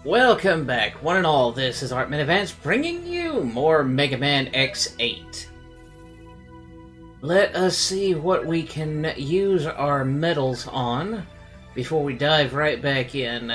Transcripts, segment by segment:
Welcome back, one and all. This is Artman Advance bringing you more Mega Man X8. Let us see what we can use our medals on before we dive right back in.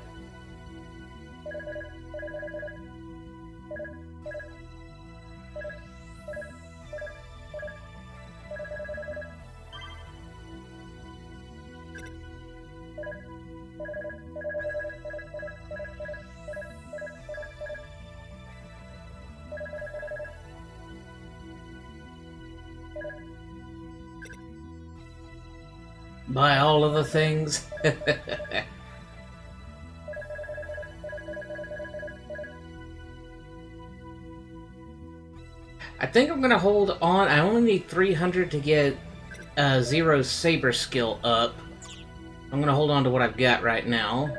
Buy all of the things. I think I'm gonna hold on. I only need 300 to get Zero's Saber skill up. I'm gonna hold on to what I've got right now.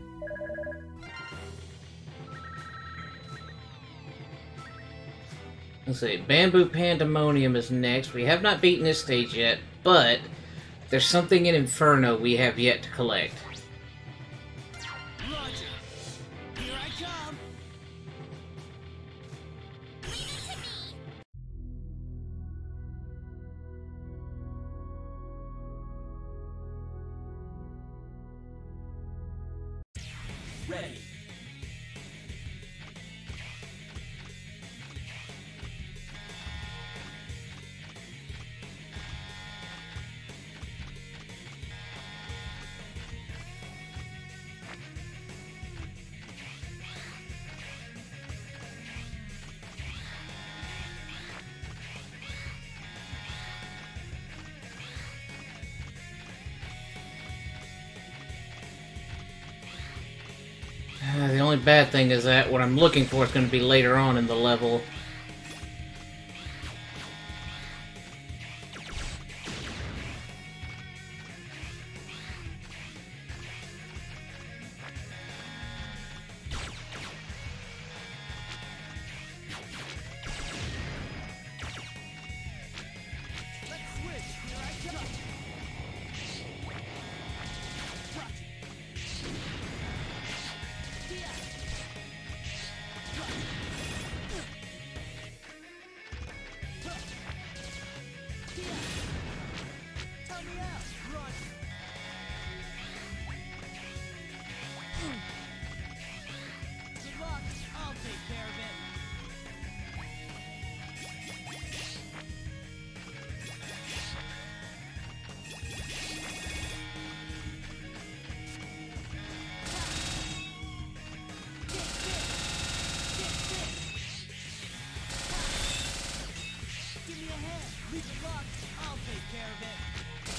Let's see, Bamboo Pandemonium is next. We have not beaten this stage yet, but there's something in Inferno we have yet to collect. Roger. Here I come. Ready. The only bad thing is that what I'm looking for is going to be later on in the level. Let's switch. Here I come. Tell me out. Run. Good luck. I'll take care of it. Give me a hand. Leave it locked. I'll take care of it.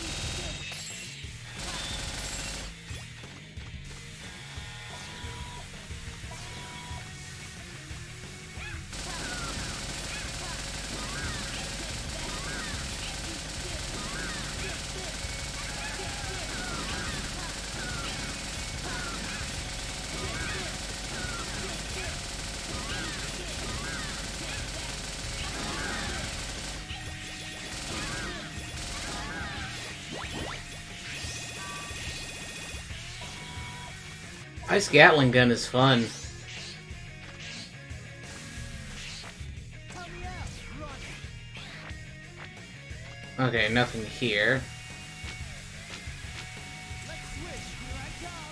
Ice Gatling gun is fun. Tell me out. Run. Okay, nothing here. Let's switch. Here I come.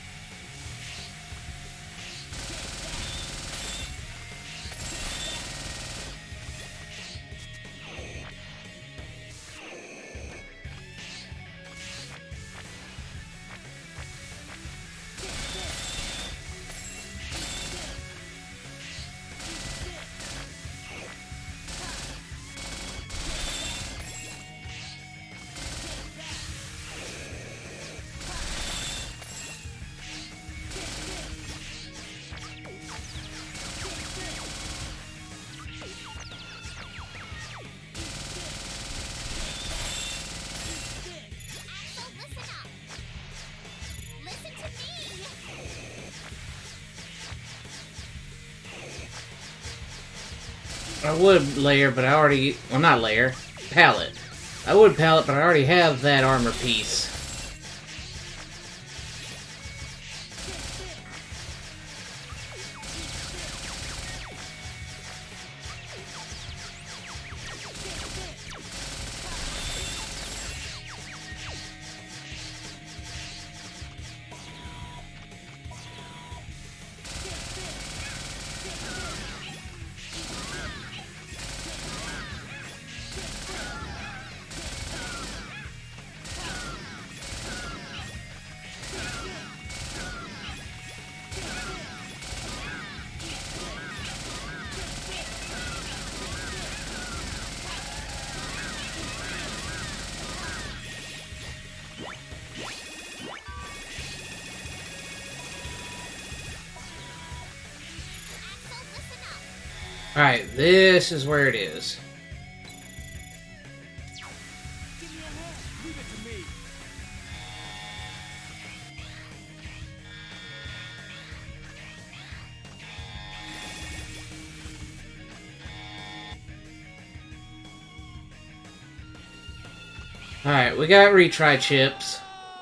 I would layer, but I already... Well, not layer. Pallet. I would pallet, but I already have that armor piece. Alright, this is where it is. Give me a hand. Leave it to me. Alright, we got retry chips.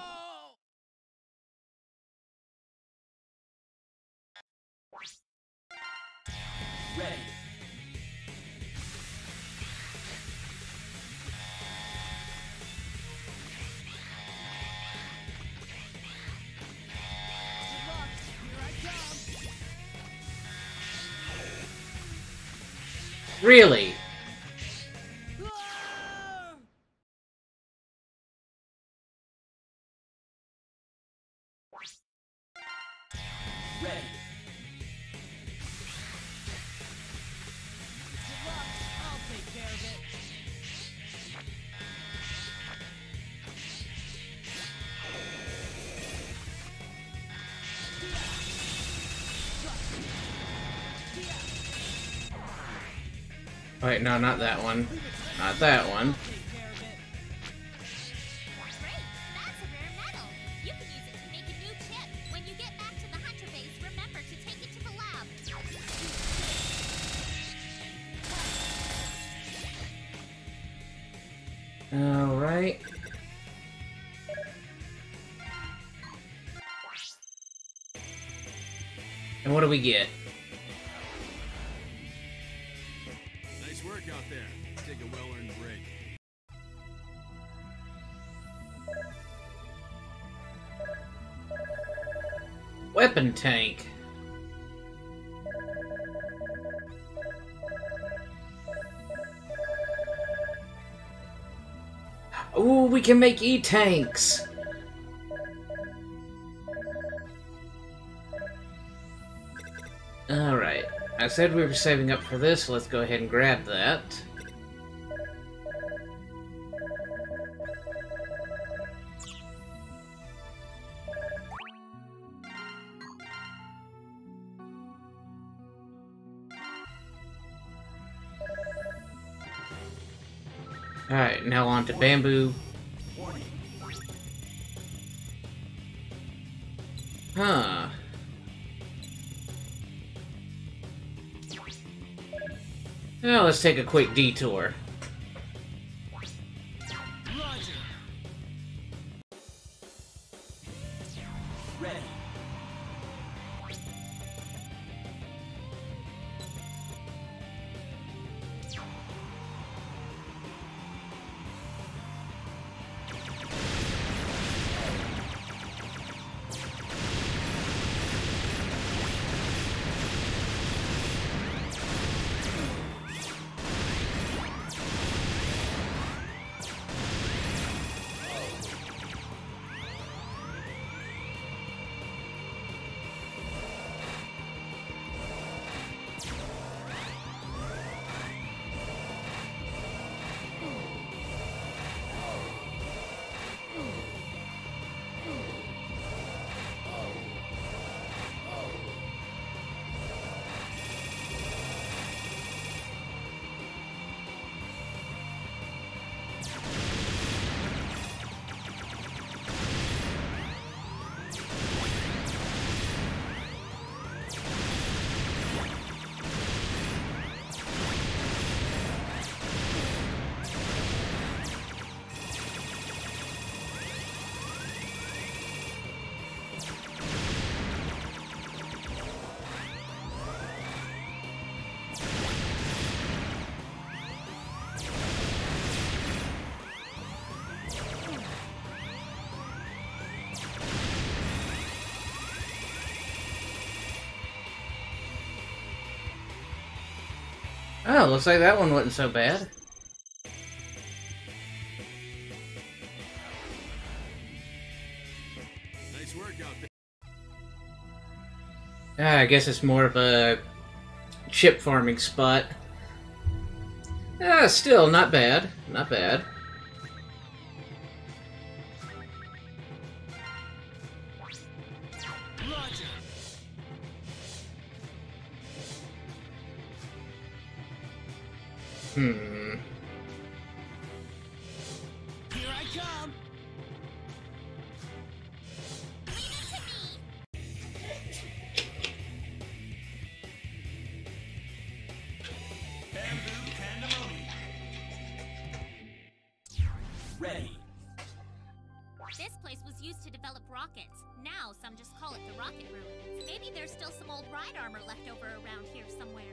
Ready. Good luck. Here I come. Really? Ah! Ready. Good luck. I'll take care of it. Wait, no, not that one. Not that one. Take care of it. Great! That's a rare metal! You can use it to make a new chip. When you get back to the Hunter base, remember to take it to the lab. Alright. And what do we get? Nice work out there. Take a well-earned break. Weapon tank. Ooh, we can make E-tanks! Alright. I said we were saving up for this, so let's go ahead and grab that. Alright, now on to bamboo. Huh. Now let's take a quick detour. Roger. Ready. Oh, looks like that one wasn't so bad. Nice work out there. I guess it's more of a chip farming spot. Still, not bad. Not bad. Roger. Hmm. Here I come. Ready. This place was used to develop rockets. Now, some just call it the rocket room. Maybe there's still some old ride armor left over around here somewhere.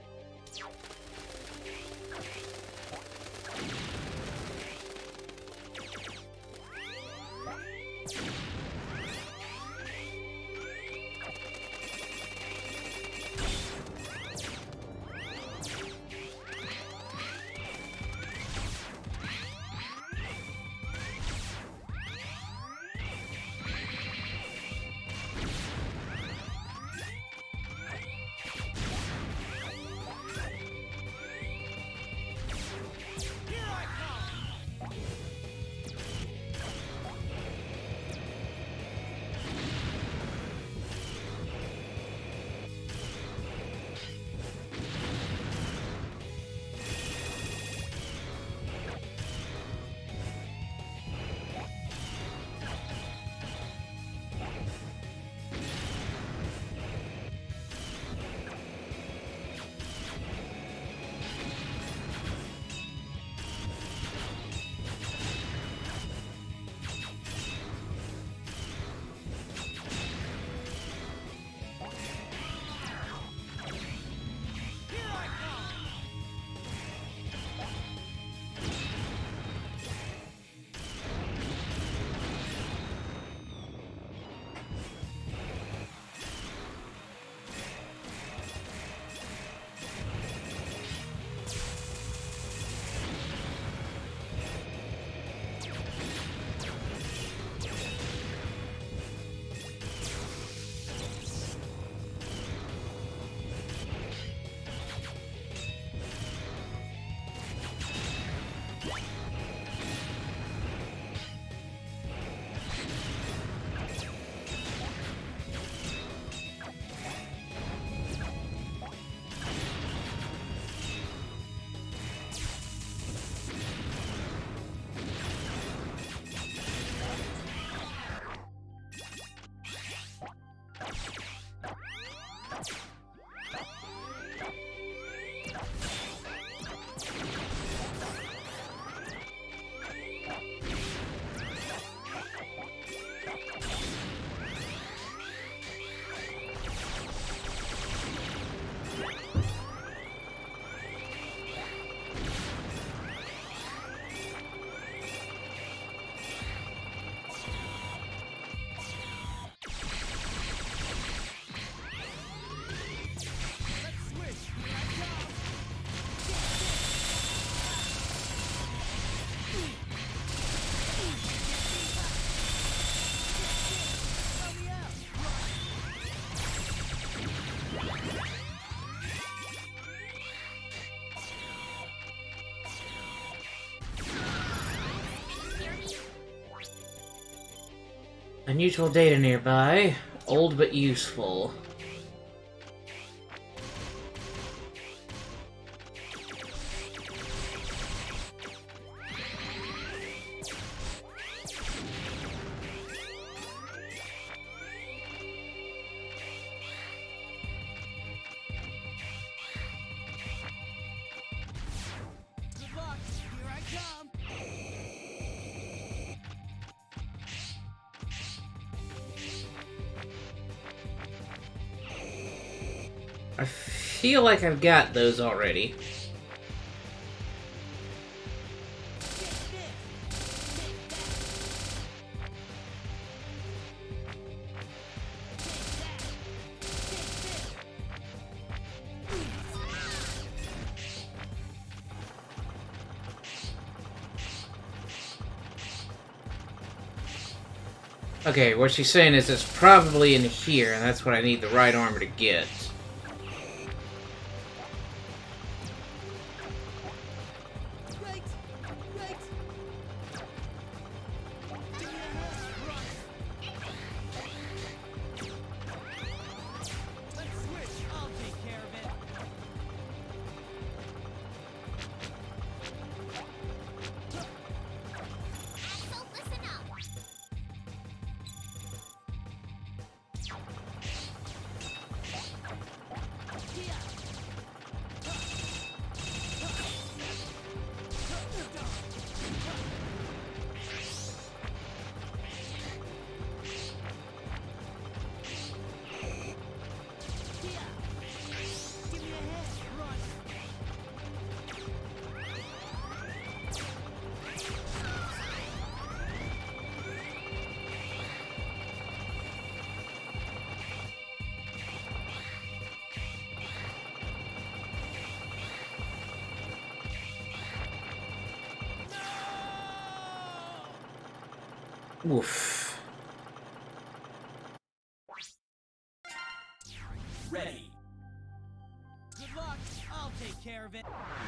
Unusual data nearby. Old but useful. Good luck. Here I come. I feel like I've got those already. Okay, what she's saying is it's probably in here, and that's what I need the right armor to get. Wait. Wait. Give me a hand. Run. Let's switch. I'll take care of it. Oof. Ready. Good luck. I'll take care of it.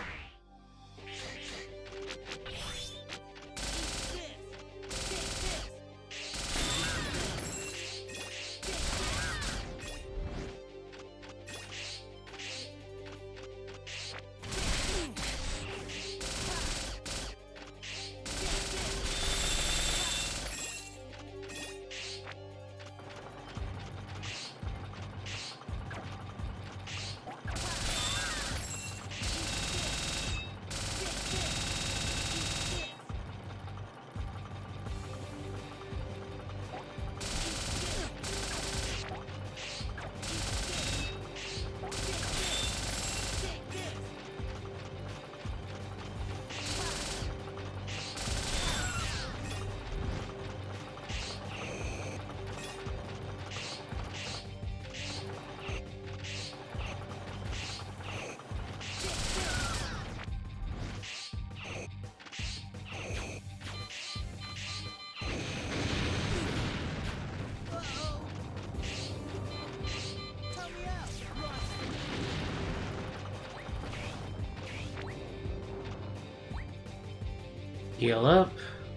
Heal up.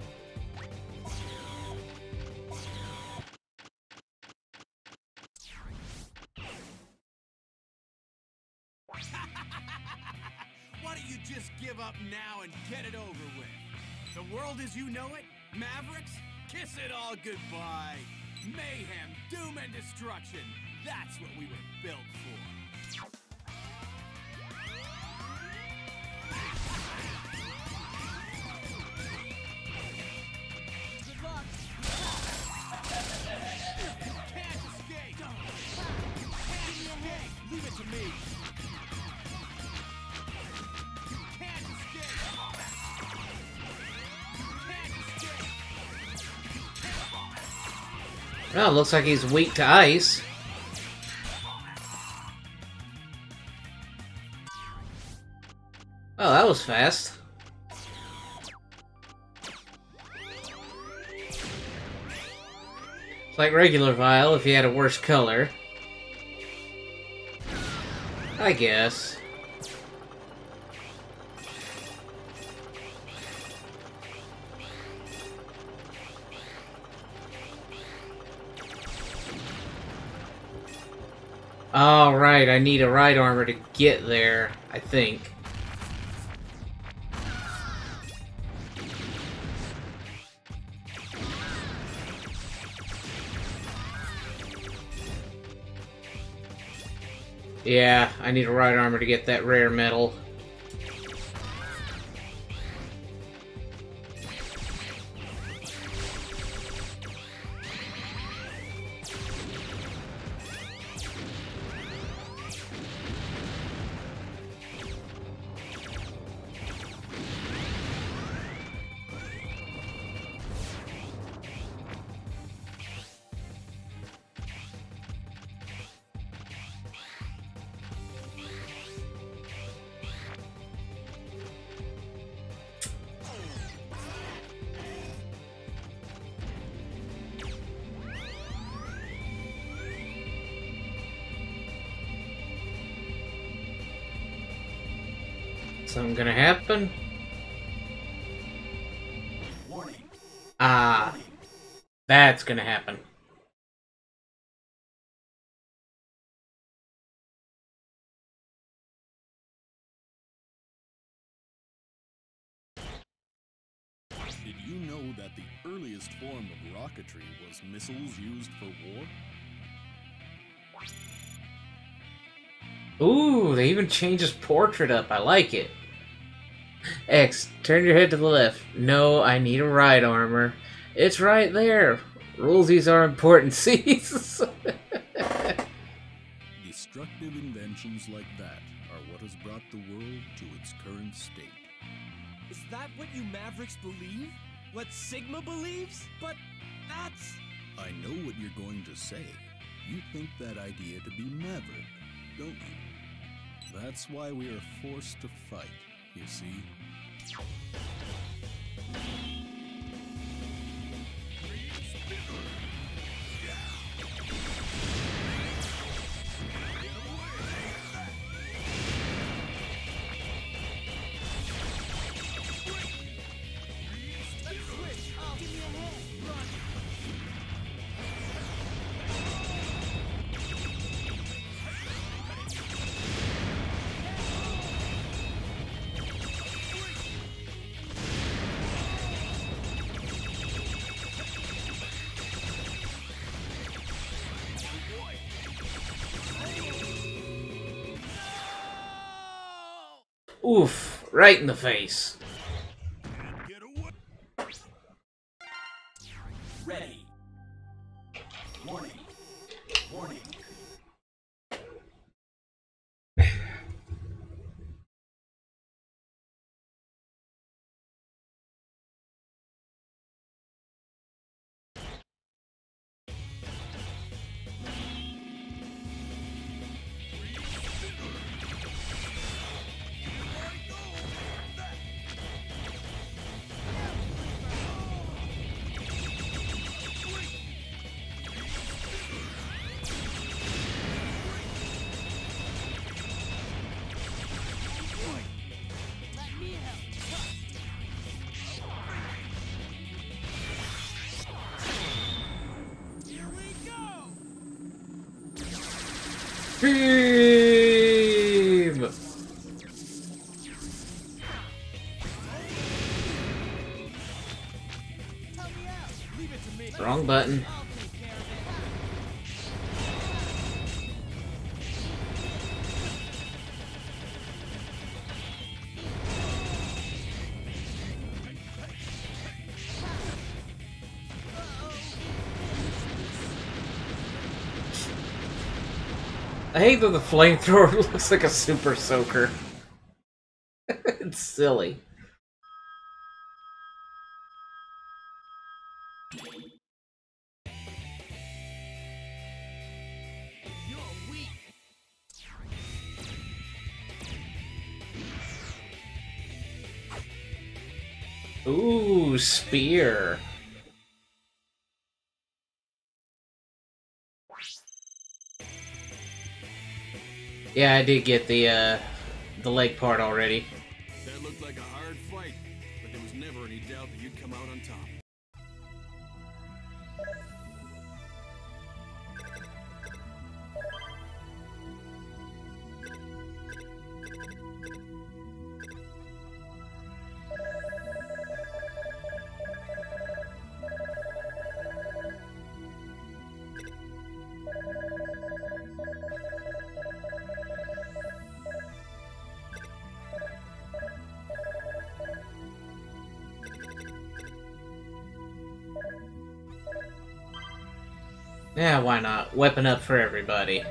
Why don't you just give up now and get it over with? The world as you know it? Mavericks? Kiss it all goodbye. Mayhem, doom, and destruction. That's what we were built for. Good luck. You can't escape! You can't escape! Leave it to me! You can't escape! You can't escape! Well, looks like he's weak to ice. Oh, that was fast. It's like regular Vile if he had a worse color. I guess. Oh, right, I need a right armor to get there, I think. Yeah, I need a right armor to get that rare metal. Something gonna happen? Warning. Ah, that's gonna happen. Did you know that the earliest form of rocketry was missiles used for war? Ooh, they even changed his portrait up. I like it. X, turn your head to the left. No, I need a right armor. It's right there. Rulesies are important. C's. Destructive inventions like that are what has brought the world to its current state. Is that what you Mavericks believe? What Sigma believes? But that's... I know what you're going to say. You think that idea to be maverick, don't you? That's why we are forced to fight, you see? Oof, right in the face. Get away! Ready. Warning. Warning. Beam! Wrong button. I hate that the flamethrower looks like a super soaker. It's silly. Ooh, spear. Yeah, I did get the leg part already. That looked like a hard fight, but there was never any doubt that you'd come out on top. Yeah, why not? Weapon up for everybody.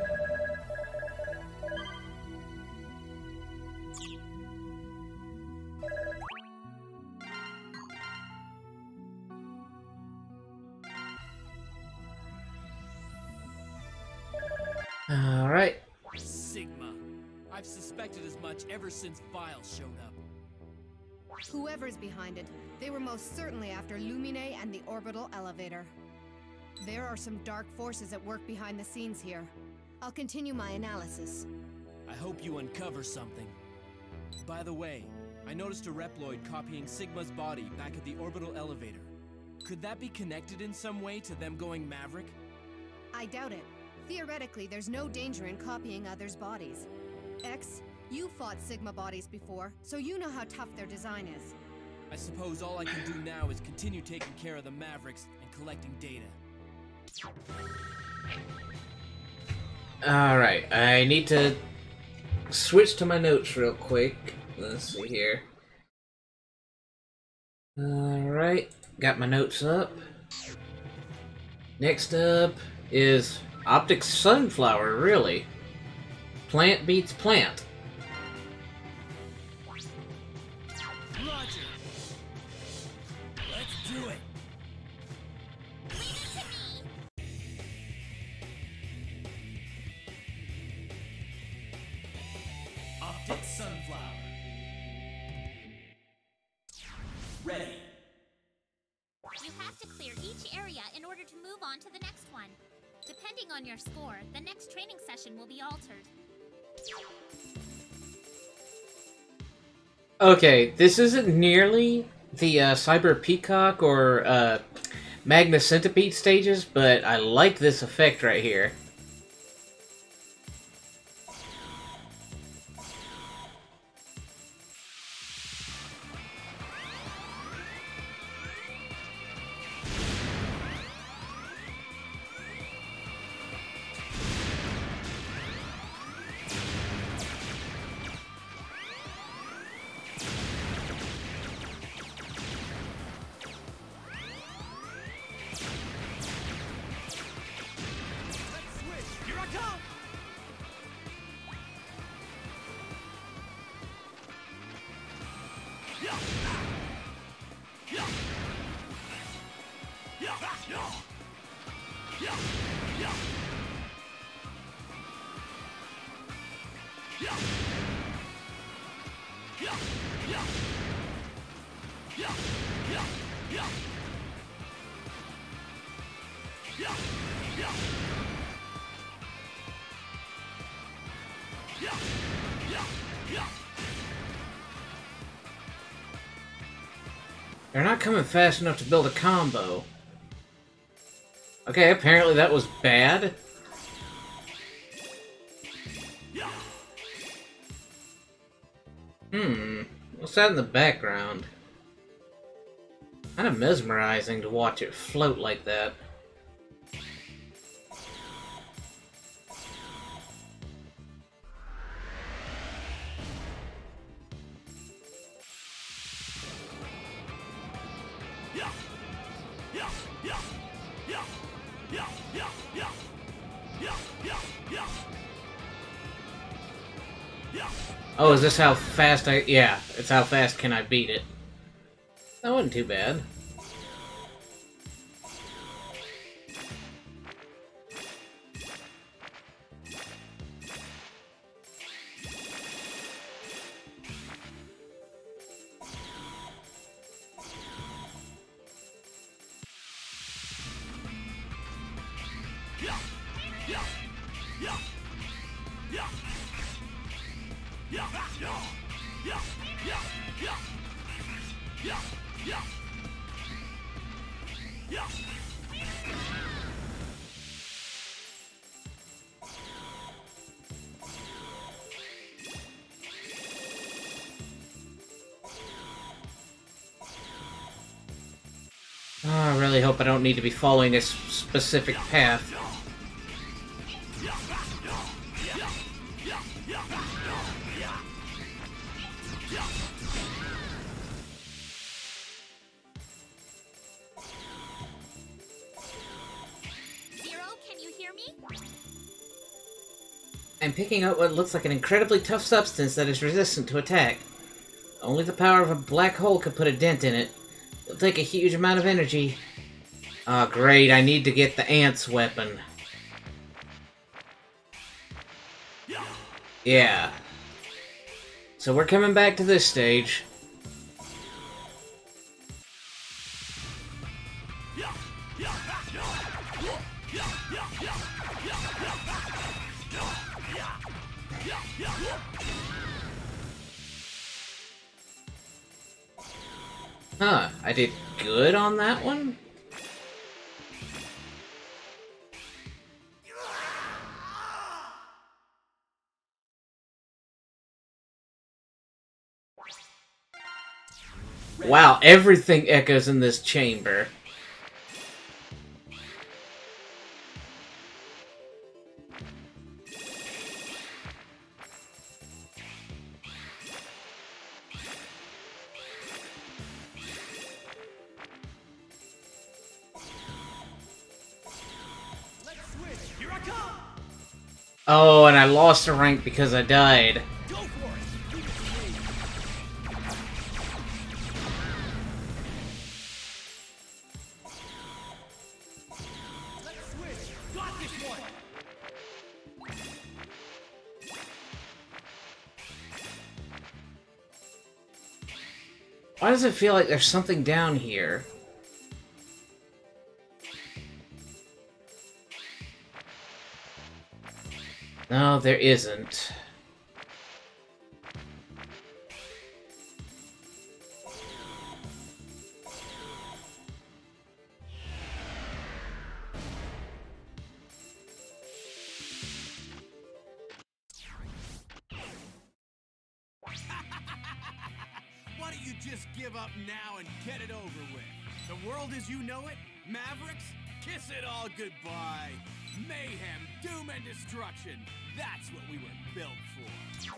Alright. Sigma. I've suspected as much ever since Vile showed up. Whoever's behind it, they were most certainly after Lumine and the orbital elevator. There are some dark forces at work behind the scenes here. I'll continue my analysis. I hope you uncover something. By the way, I noticed a Reploid copying Sigma's body back at the orbital elevator. Could that be connected in some way to them going Maverick? I doubt it. Theoretically, there's no danger in copying others' bodies. X, you fought Sigma bodies before, so you know how tough their design is. I suppose all I can do now is continue taking care of the Mavericks and collecting data. Alright, I need to switch to my notes real quick. Let's see here. Alright, got my notes up. Next up is Optic Sunflower, really. Plant beats plant. Roger! Let's do it! Optic Sunflower. Ready. You have to clear each area in order to move on to the next one. Depending on your score, the next training session will be altered. Okay, this isn't nearly the Cyber Peacock or Magna Centipede stages, but I like this effect right here. They're not coming fast enough to build a combo. Okay, apparently that was bad. What's that in the background? Kind of mesmerizing to watch it float like that. Oh, is this how fast I... Yeah, it's how fast can I beat it. That wasn't too bad. Oh, I really hope I don't need to be following this specific path. Zero, can you hear me? I'm picking up what looks like an incredibly tough substance that is resistant to attack. Only the power of a black hole could put a dent in it. It'll take a huge amount of energy. Oh, great, I need to get the Ant's weapon. Yeah. So we're coming back to this stage. Huh, I did good on that one? Wow, everything echoes in this chamber. Oh, and I lost a rank because I died. Why does it feel like there's something down here? No, there isn't. Why don't you just give up now and get it over with? The world as you know it, Mavericks, kiss it all goodbye. Mayhem, doom, and destruction. That's what we were built for.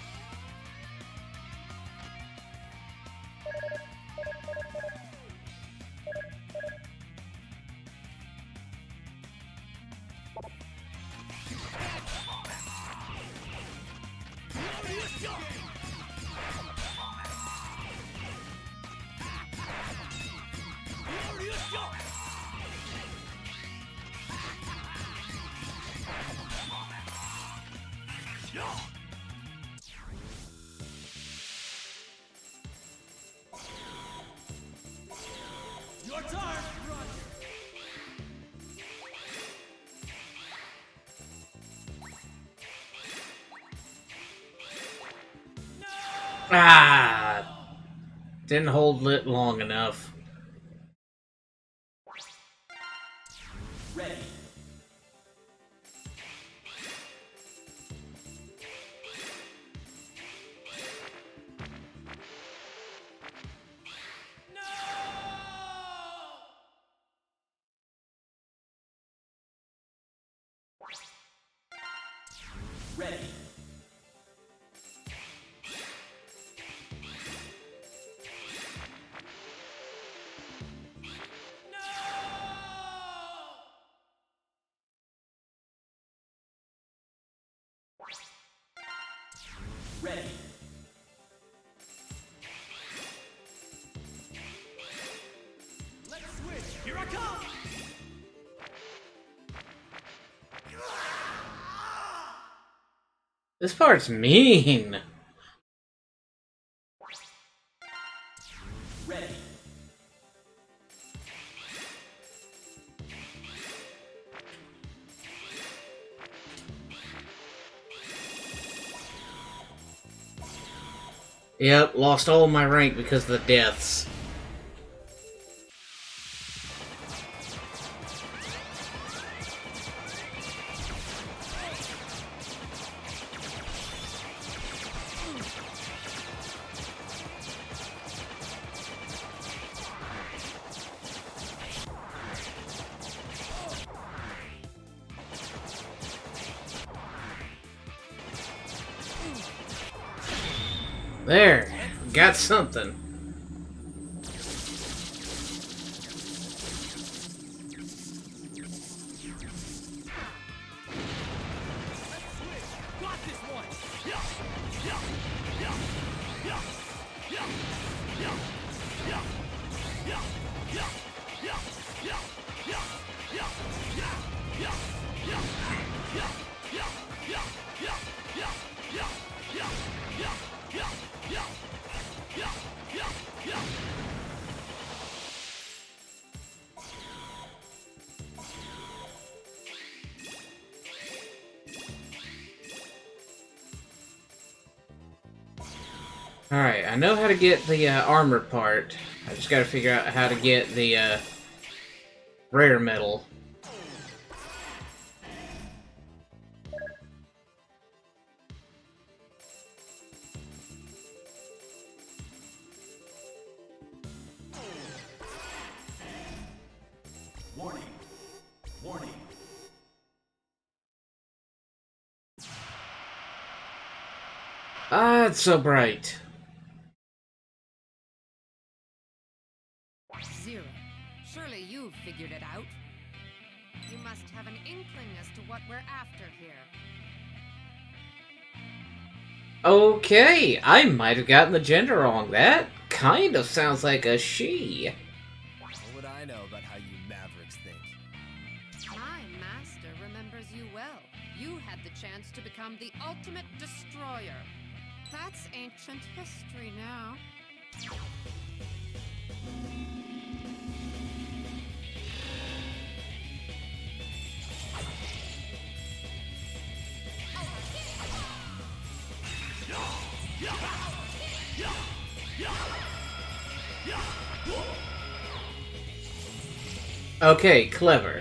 Your turn, Roger. Ah! Didn't hold it long enough. Ready. Ready. Ready. Let's switch. Here I come. This part's mean. Ready. Yep, lost all my rank because of the deaths. There, got something. Got this one. Alright, I know how to get the armor part. I just gotta figure out how to get the rare metal. Warning. Warning. Ah, it's so bright. Zero. Surely you've figured it out. You must have an inkling as to what we're after here. Okay, I might have gotten the gender wrong. That kind of sounds like a she. What would I know about how you Mavericks think? My master remembers you well. You had the chance to become the ultimate destroyer. That's ancient history now. Okay, clever.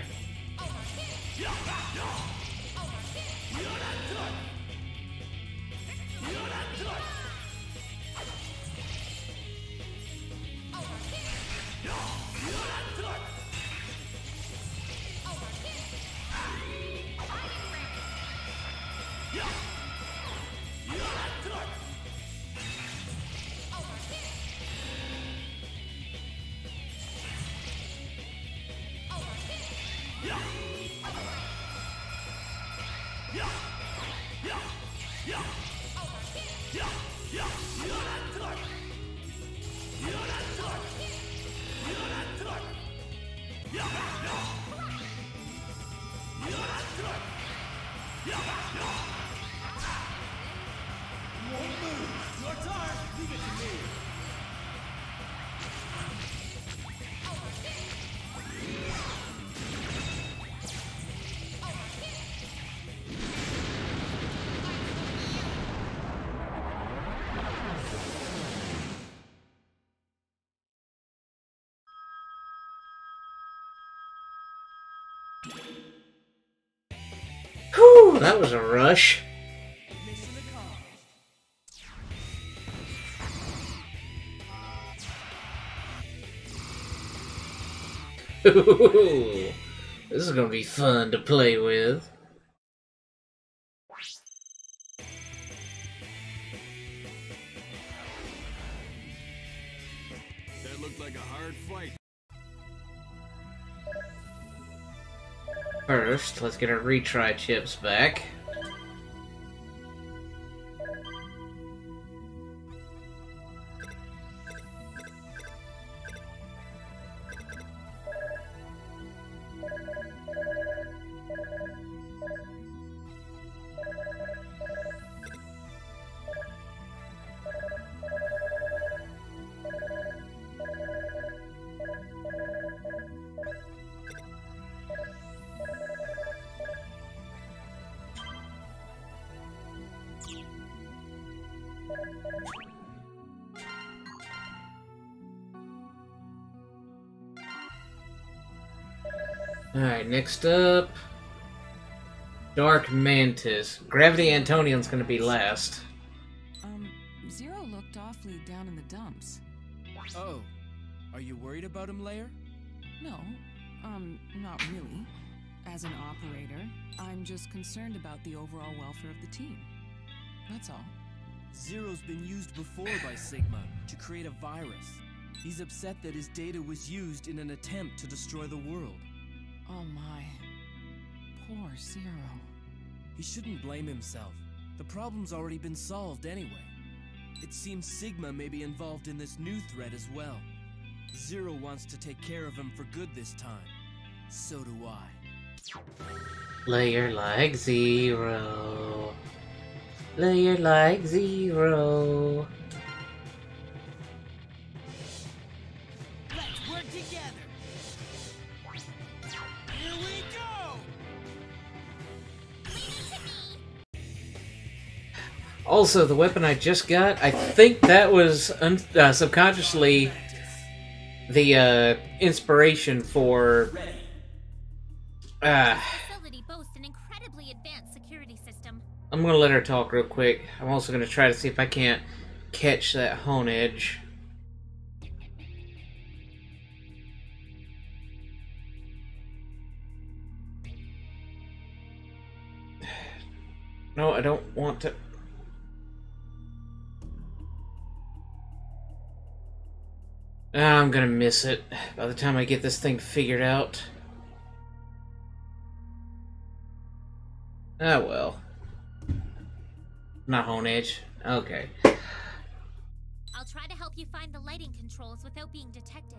Whew, that was a rush. Mission accomplished. Ooh, this is gonna be fun to play with. That looked like a hard fight. First, let's get our retry chips back. Alright, next up... Dark Mantis. Gravity Antonion's gonna be last. Zero looked awfully down in the dumps. Oh, are you worried about him, Lair? No, not really. As an operator, I'm just concerned about the overall welfare of the team. That's all. Zero's been used before by Sigma to create a virus. He's upset that his data was used in an attempt to destroy the world. Oh my. Poor Zero. He shouldn't blame himself. The problem's already been solved anyway. It seems Sigma may be involved in this new threat as well. Zero wants to take care of him for good this time. So do I. Layer like Zero. Layer like Zero. Let's work together! Here we go! Also, the weapon I just got, I think that was subconsciously the inspiration for... Facility boasts an incredibly advanced security system. I'm gonna let her talk real quick. I'm also gonna try to see if I can't catch that hone edge. No, I don't want to... I'm gonna miss it by the time I get this thing figured out. Ah, well. Not hone edge. Okay. I'll try to help you find the lighting controls without being detected.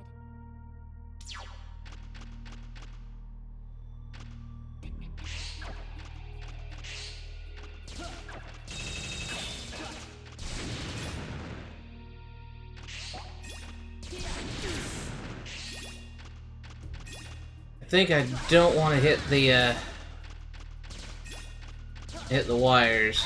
I think I don't want to hit the wires.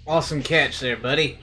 Awesome catch there, buddy.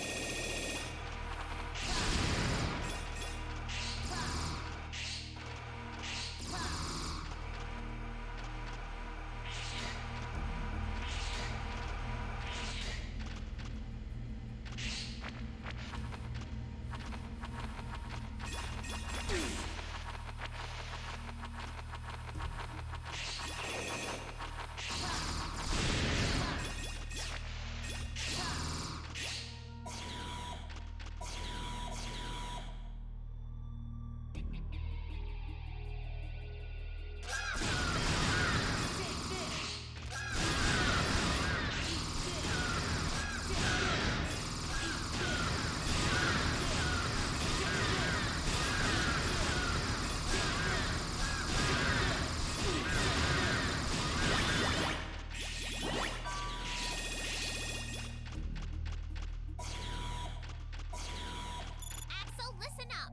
Axel, listen up.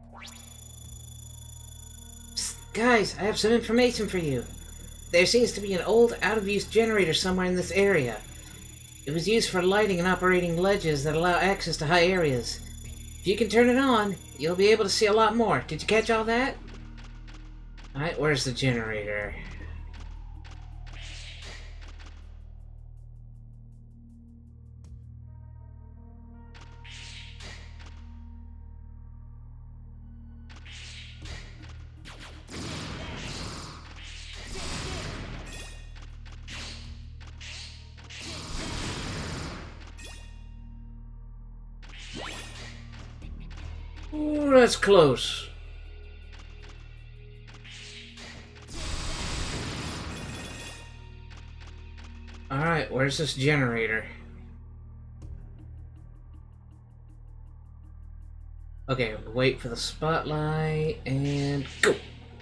Guys, I have some information for you. There seems to be an old, out-of-use generator somewhere in this area. It was used for lighting and operating ledges that allow access to high areas. If you can turn it on, you'll be able to see a lot more. Did you catch all that? Alright, where's the generator? Ooh, that's close. Alright, where's this generator? Okay, wait for the spotlight and go!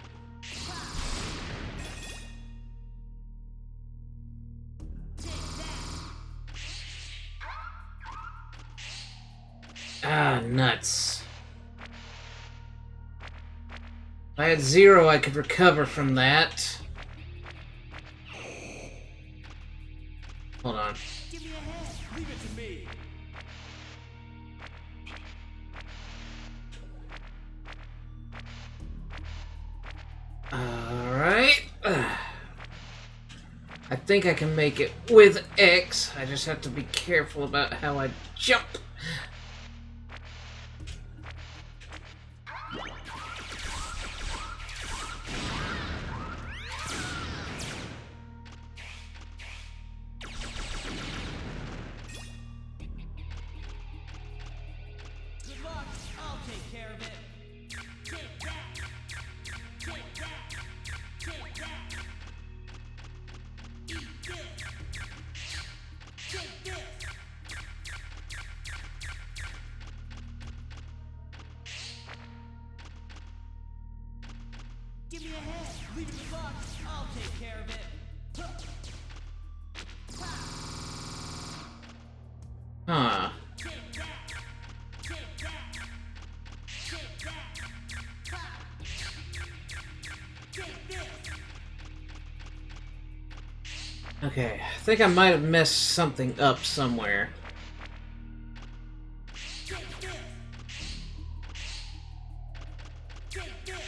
Ah, nuts. If I had 0, I could recover from that. Hold on. Give me a hand. Leave it to me. Alright. I think I can make it with X. I just have to be careful about how I jump. Good luck. I'll take care of it. Take that. Take that. Take that. Eat this. Take this. Give me a hand. Leave it to luck. I'll take care of it. Huh. Take that. Take that. Take that. Take this. Okay, I think I might have messed something up somewhere. Take this. Take this.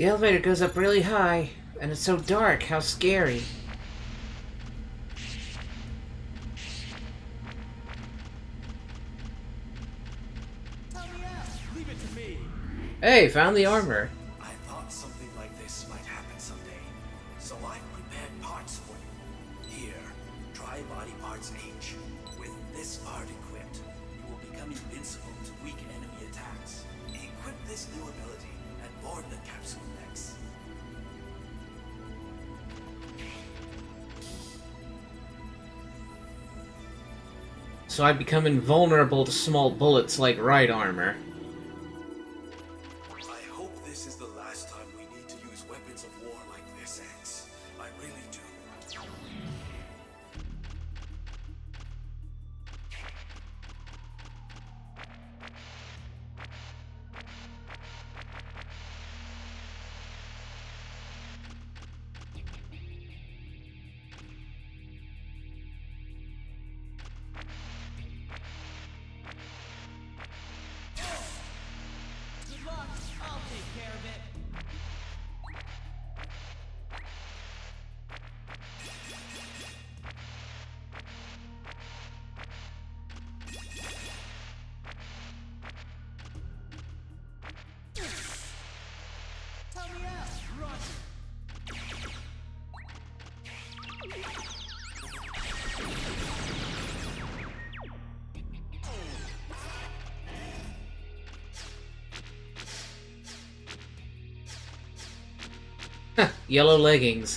The elevator goes up really high, and it's so dark. How scary. Leave it to me. Hey, found the armor. I thought something like this might happen someday, so I've prepared parts for you. Here, try body parts H. With this part equipped, you will become invincible to weak enemy attacks. Equip this new ability and board the capsule next. So I become invulnerable to small bullets like right armor. I hope this is the last time we need to use weapons of war like this, X. I really do. Good luck. I'll take care of it. Tell me out, Roger. Yellow leggings.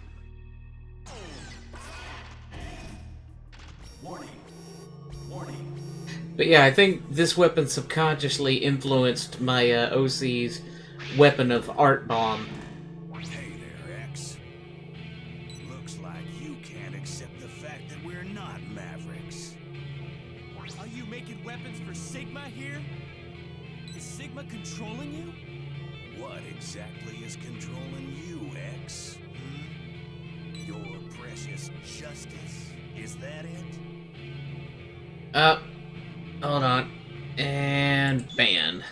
Warning. Warning. But yeah, I think this weapon subconsciously influenced my OC's weapon of art bomb. Hey there, X. Looks like you can't accept the fact that we're not Mavericks. Are you making weapons for Sigma here? Is Sigma controlling you? What exactly is controlling you, X? Your precious justice? Is that it? Hold on. And ban.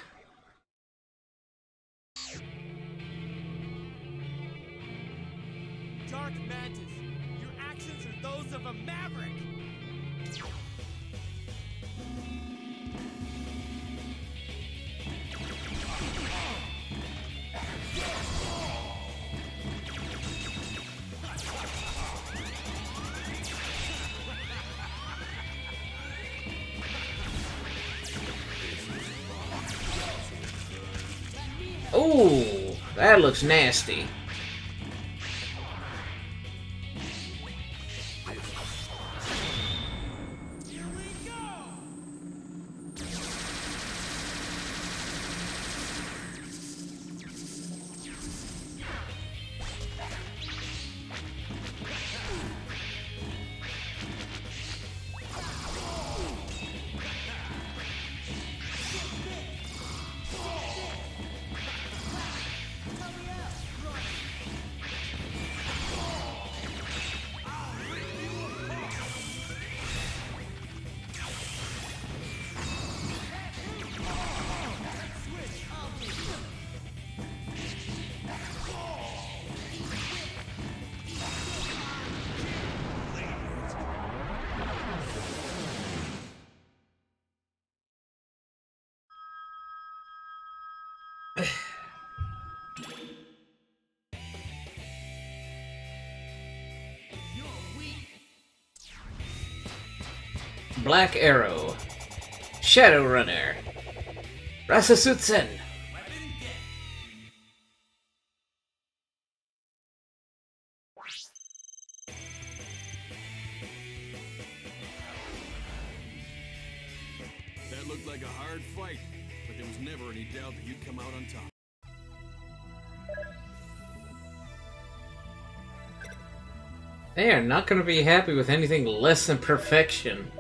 Dark Mantis, your actions are those of a maverick. Ooh, that looks nasty. Here we go! Black Arrow. Shadow Runner. Rasasutsen. That looked like a hard fight, but there was never any doubt that you'd come out on top. They are not going to be happy with anything less than perfection.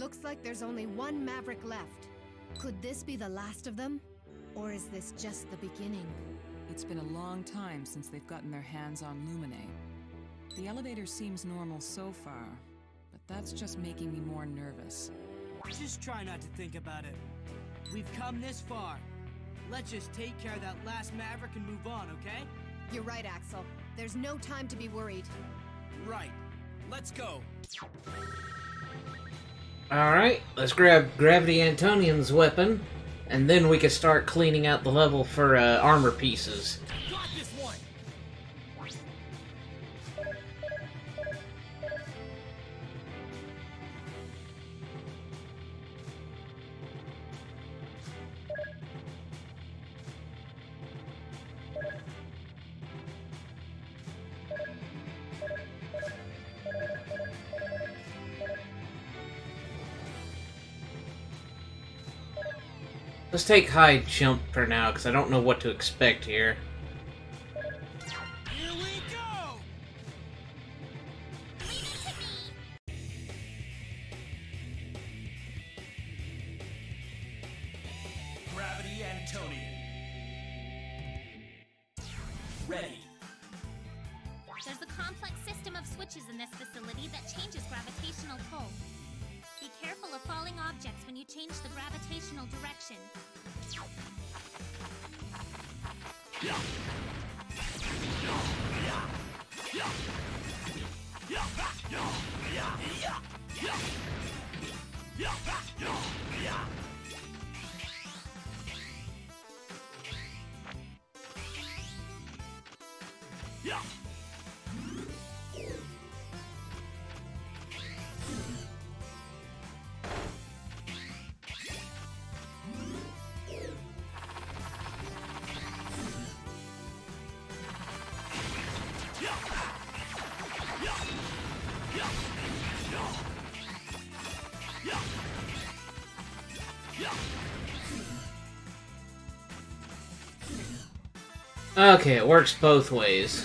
Looks like there's only one Maverick left. Could this be the last of them? Or is this just the beginning? It's been a long time since they've gotten their hands on Lumine. The elevator seems normal so far, but that's just making me more nervous. Just try not to think about it. We've come this far. Let's just take care of that last Maverick and move on, okay? You're right, Axel. There's no time to be worried. Right. Let's go. Alright, let's grab Gravity Antonian's weapon, and then we can start cleaning out the level for armor pieces. Got this one! Let's take high jump for now, because I don't know what to expect here. Here we go! Leave it to me! Gravity Antonian. Ready. There's a complex system of switches in this facility that changes gravitational pull. Be careful of falling objects when you change the gravitational direction. Okay, it works both ways.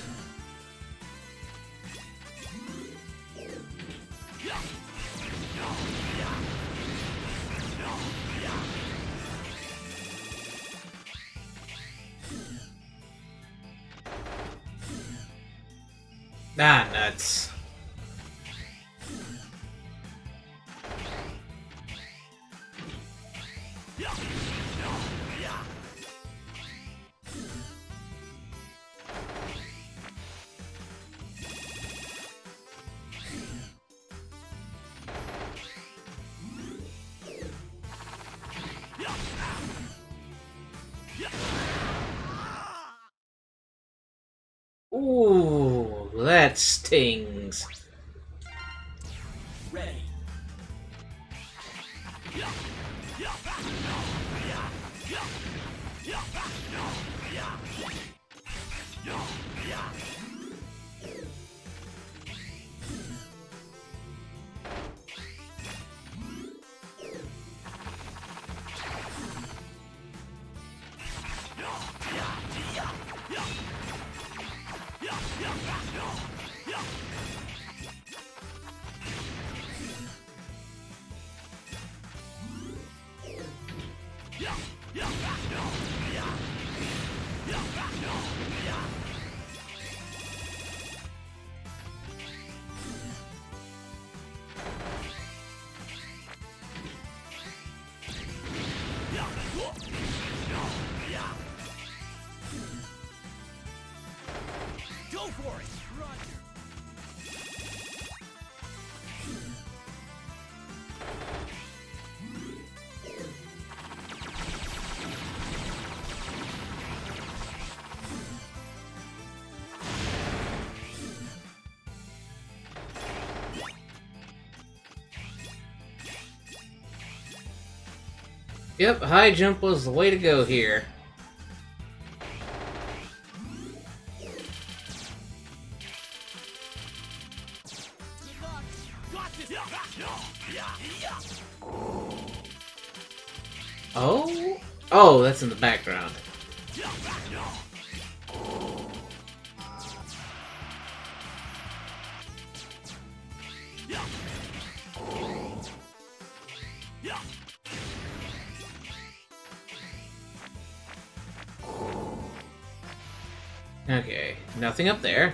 Ah, nuts. Ooh, that stings. Ready. Go for it! Roger! Yep, high jump was the way to go here. Got this! Oh? Oh, that's in the background. Okay, nothing up there.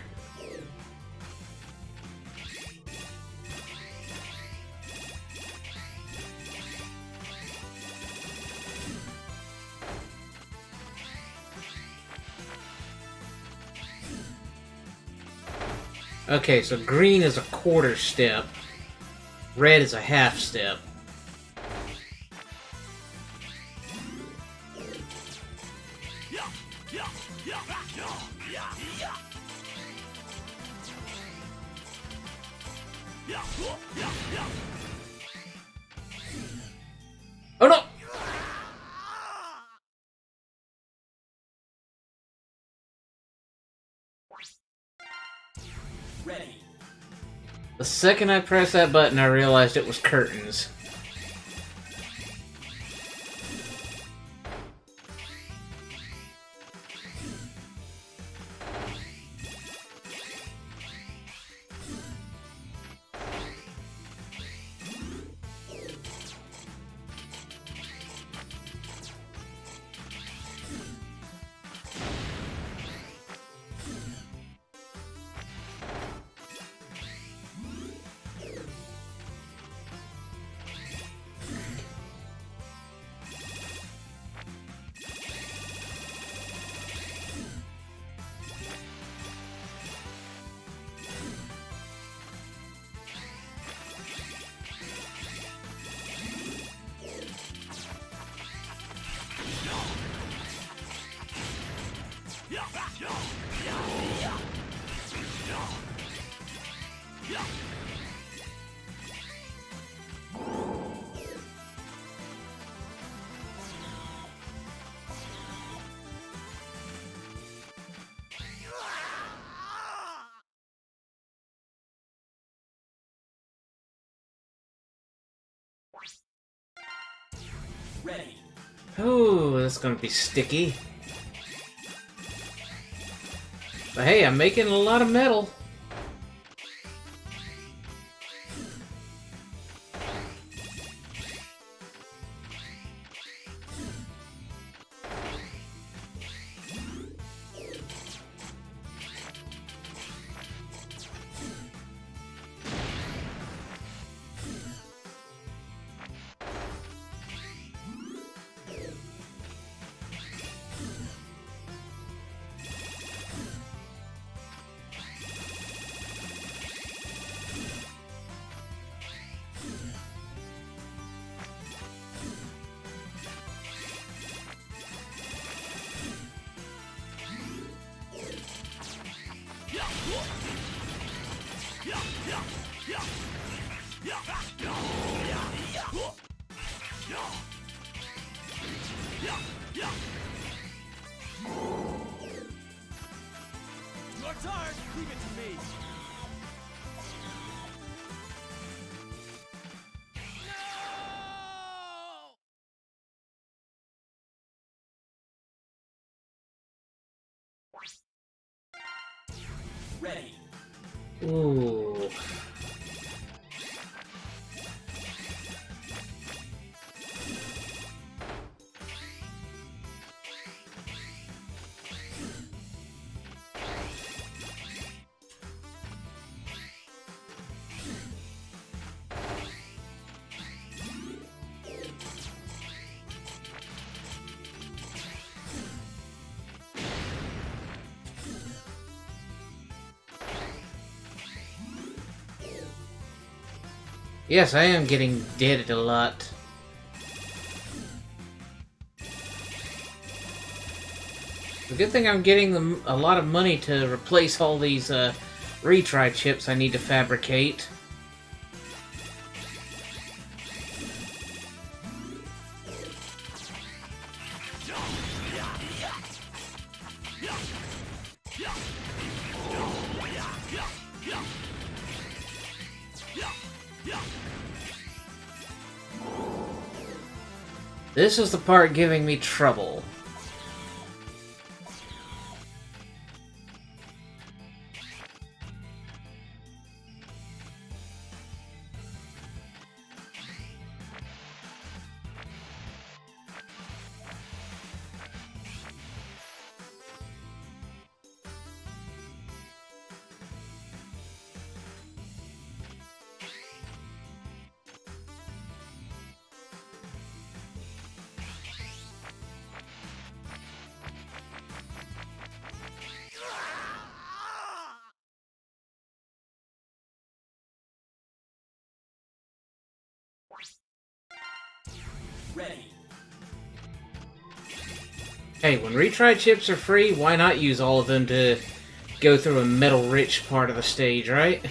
Okay, so green is a quarter step. Red is a half step. Oh no! Ready. The second I pressed that button, I realized it was curtains. Ready. Ooh, that's gonna be sticky. But hey, I'm making a lot of metal. Your turn! Leave it to me! No! Ready. Ooh. Yes, I am getting deaded a lot. The good thing I'm getting a lot of money to replace all these retry chips I need to fabricate. This is the part giving me trouble. Ready. Hey, when retry chips are free, why not use all of them to go through a metal-rich part of the stage, right?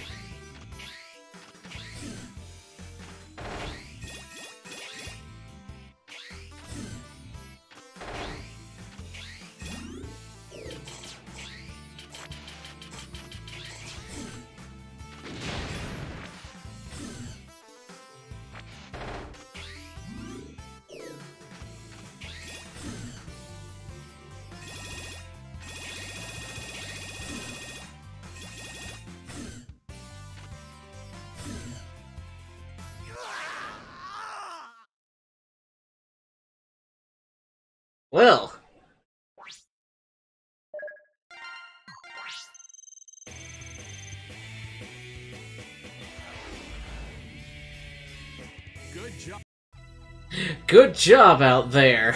Well, Good job. good job out there.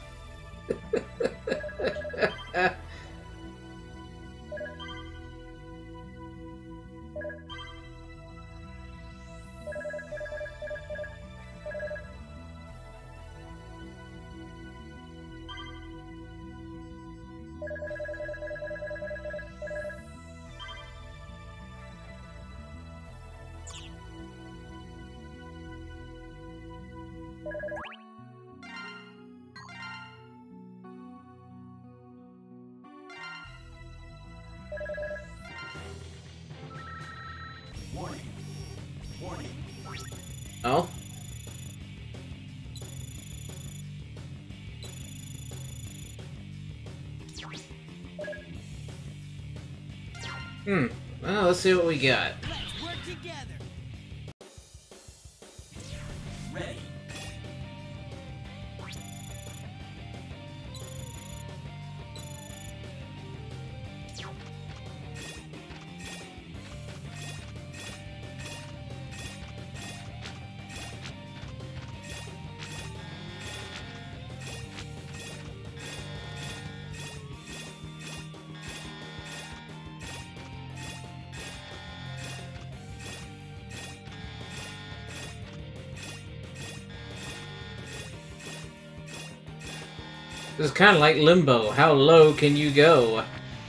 Warning. Warning. Oh? Well, let's see what we got. Let's work together. Ready. This is kind of like Limbo. How low can you go?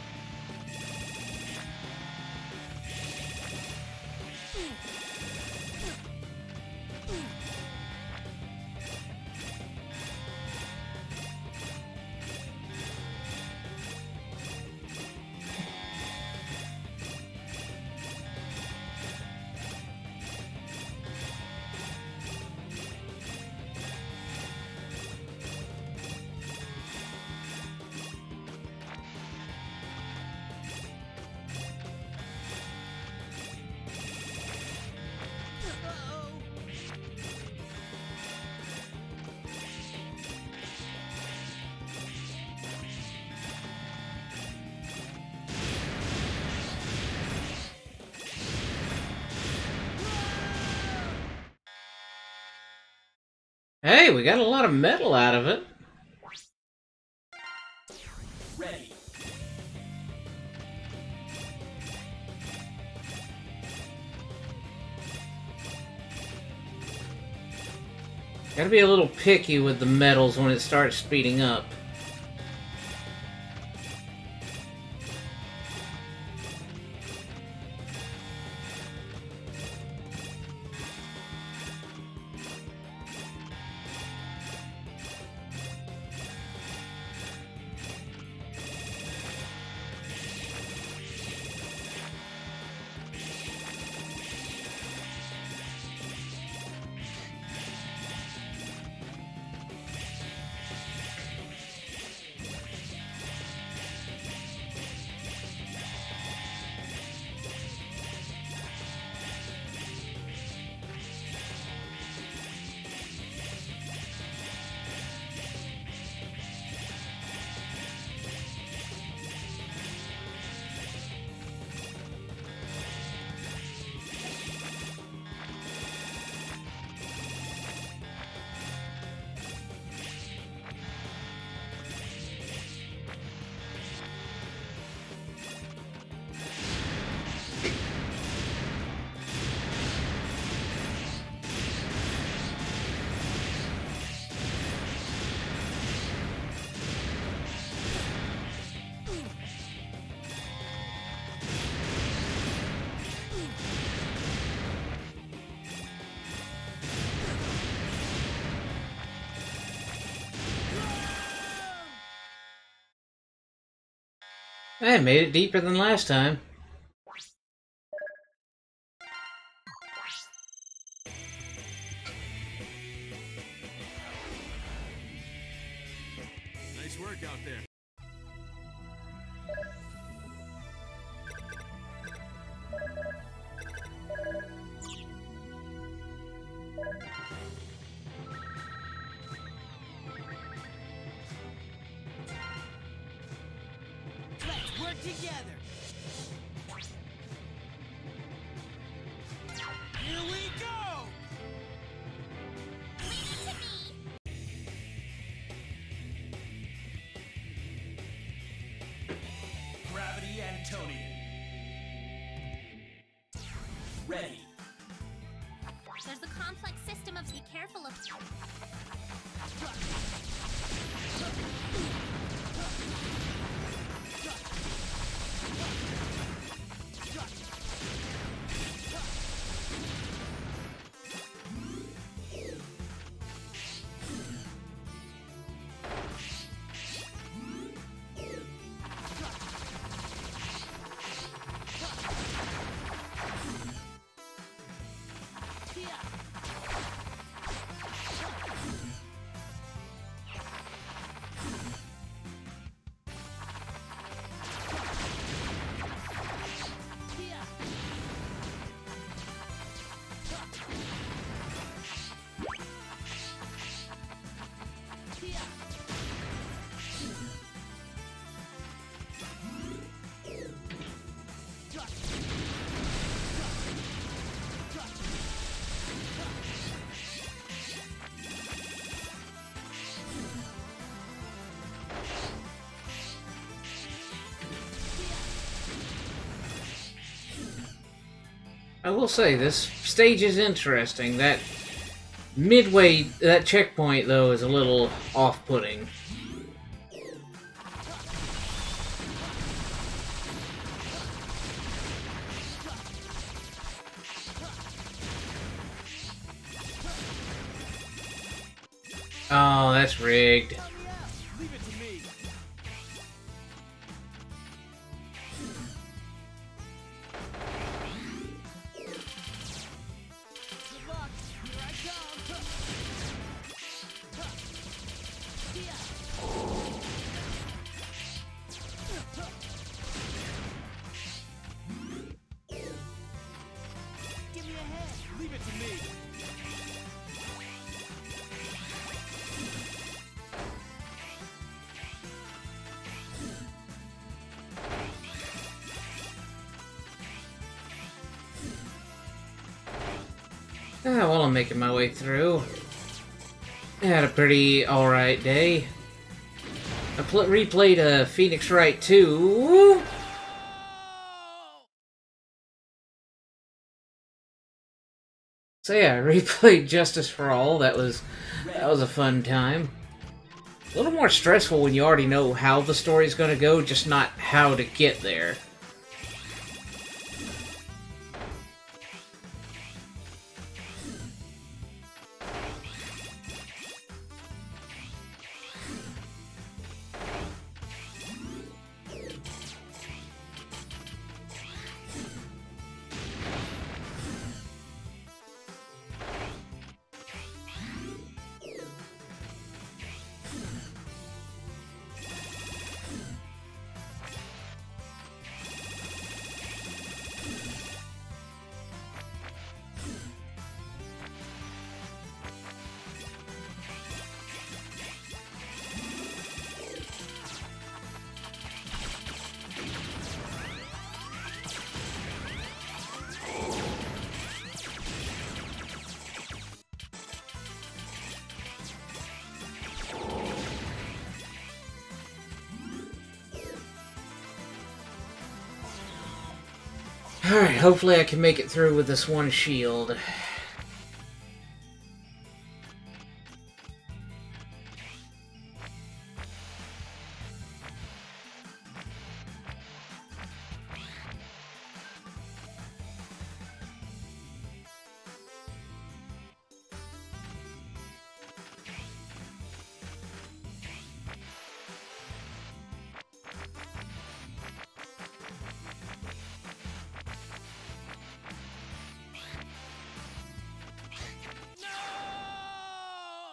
Hey, we got a lot of metal out of it. Ready. Gotta be a little picky with the metals when it starts speeding up. I made it deeper than last time. Nice work out there. Let's work together. Here we go. Leave it to me! Gravity Antonian. Ready. There's a complex system of... Be careful of... I will say, this stage is interesting. That that checkpoint, though, is a little off-putting. Oh, that's rigged. Leave it to me. Good luck. Here I come. Give me a hand. Leave it to me. Ah, well, I'm making my way through. I had a pretty alright day. I replayed Phoenix Wright 2. So yeah, I replayed Justice for All. That was a fun time. A little more stressful when you already know how the story's gonna go, just not how to get there. Alright, hopefully I can make it through with this one shield.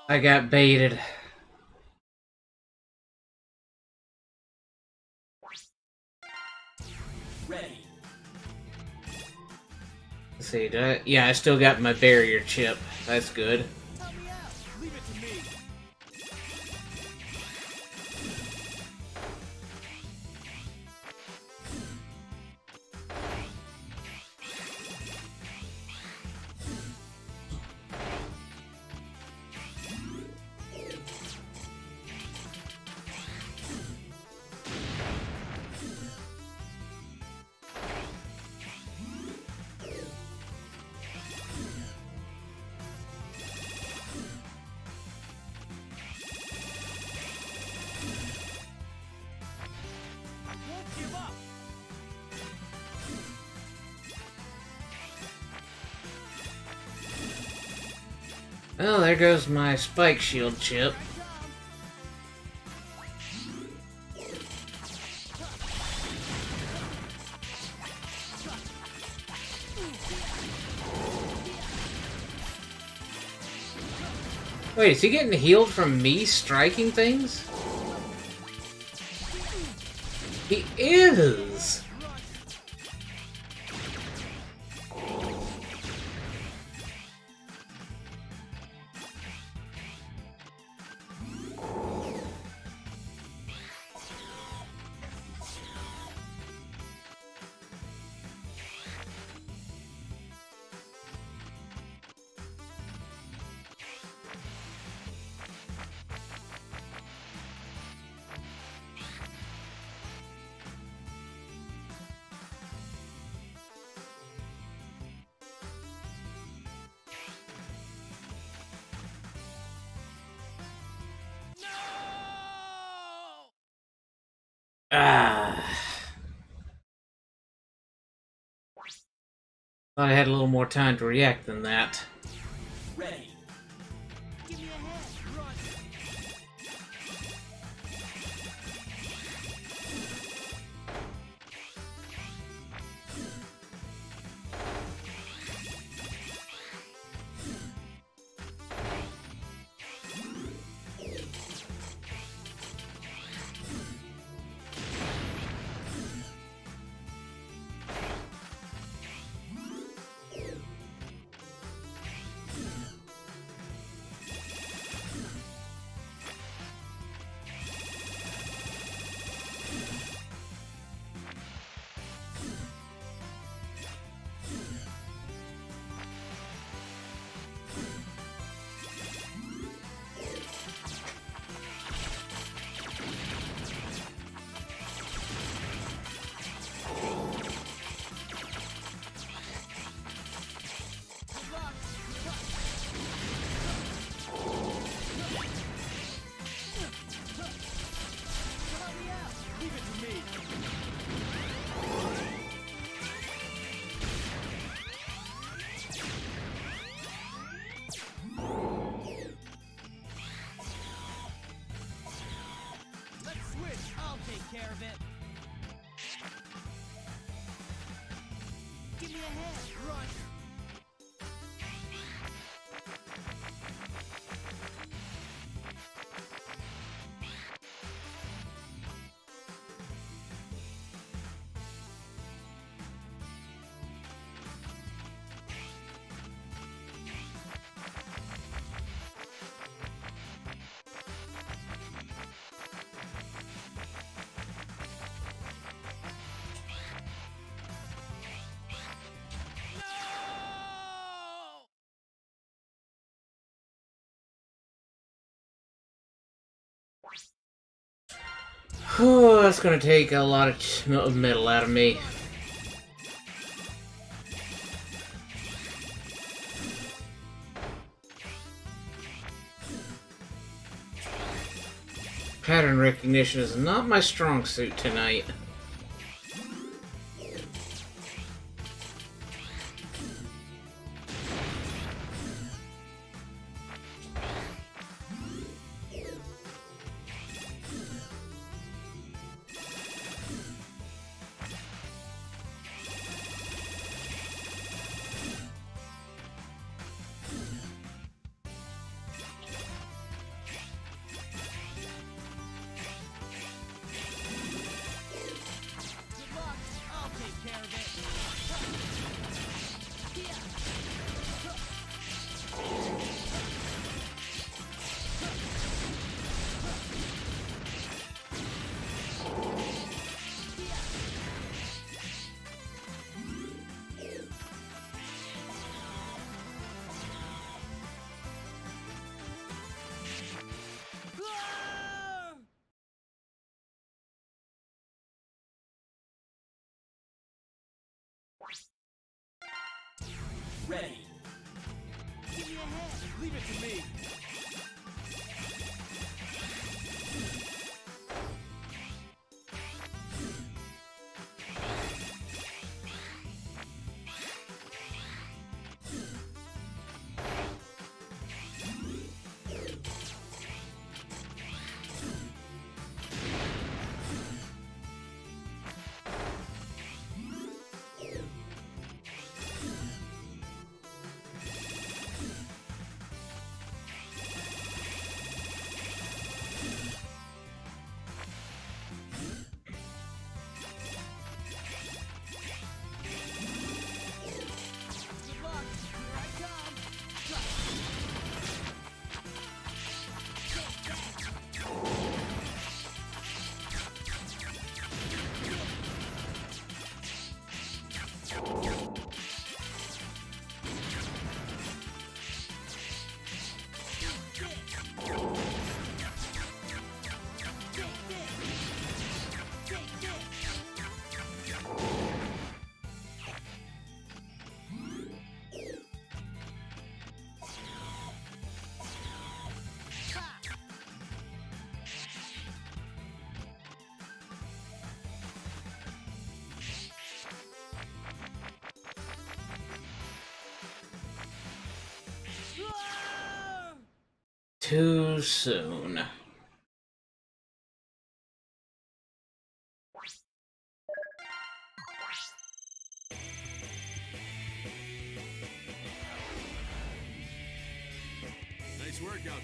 I got baited. Ready. Let's see, yeah, I still got my barrier chip. That's good. Help me out. Leave it to me. Won't give up. Well, there goes my spike shield chip. Wait, is he getting healed from me striking things? He is! Ah. Thought I had a little more time to react than that. Ready. Give me a hand. Run. Care of it. Give me a hand. Run. Whew, that's gonna take a lot of metal out of me. Pattern recognition is not my strong suit tonight. Ready. Give me a hand. Leave it to me. Too soon. Nice work out.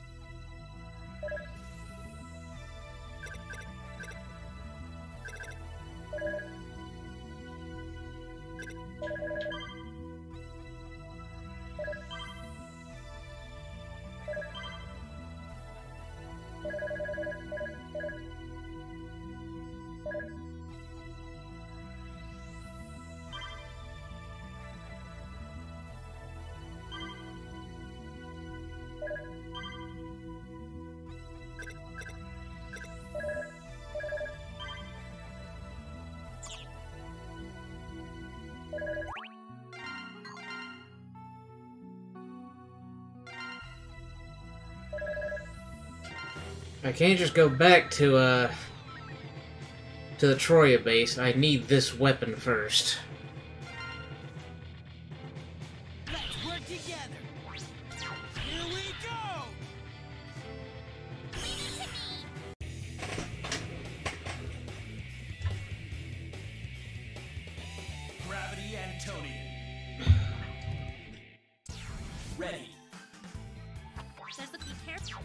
I can't just go back to the Troya base. I need this weapon first. Let's work together. Here we go. Gravity Antonian. Ready. There's the be careful.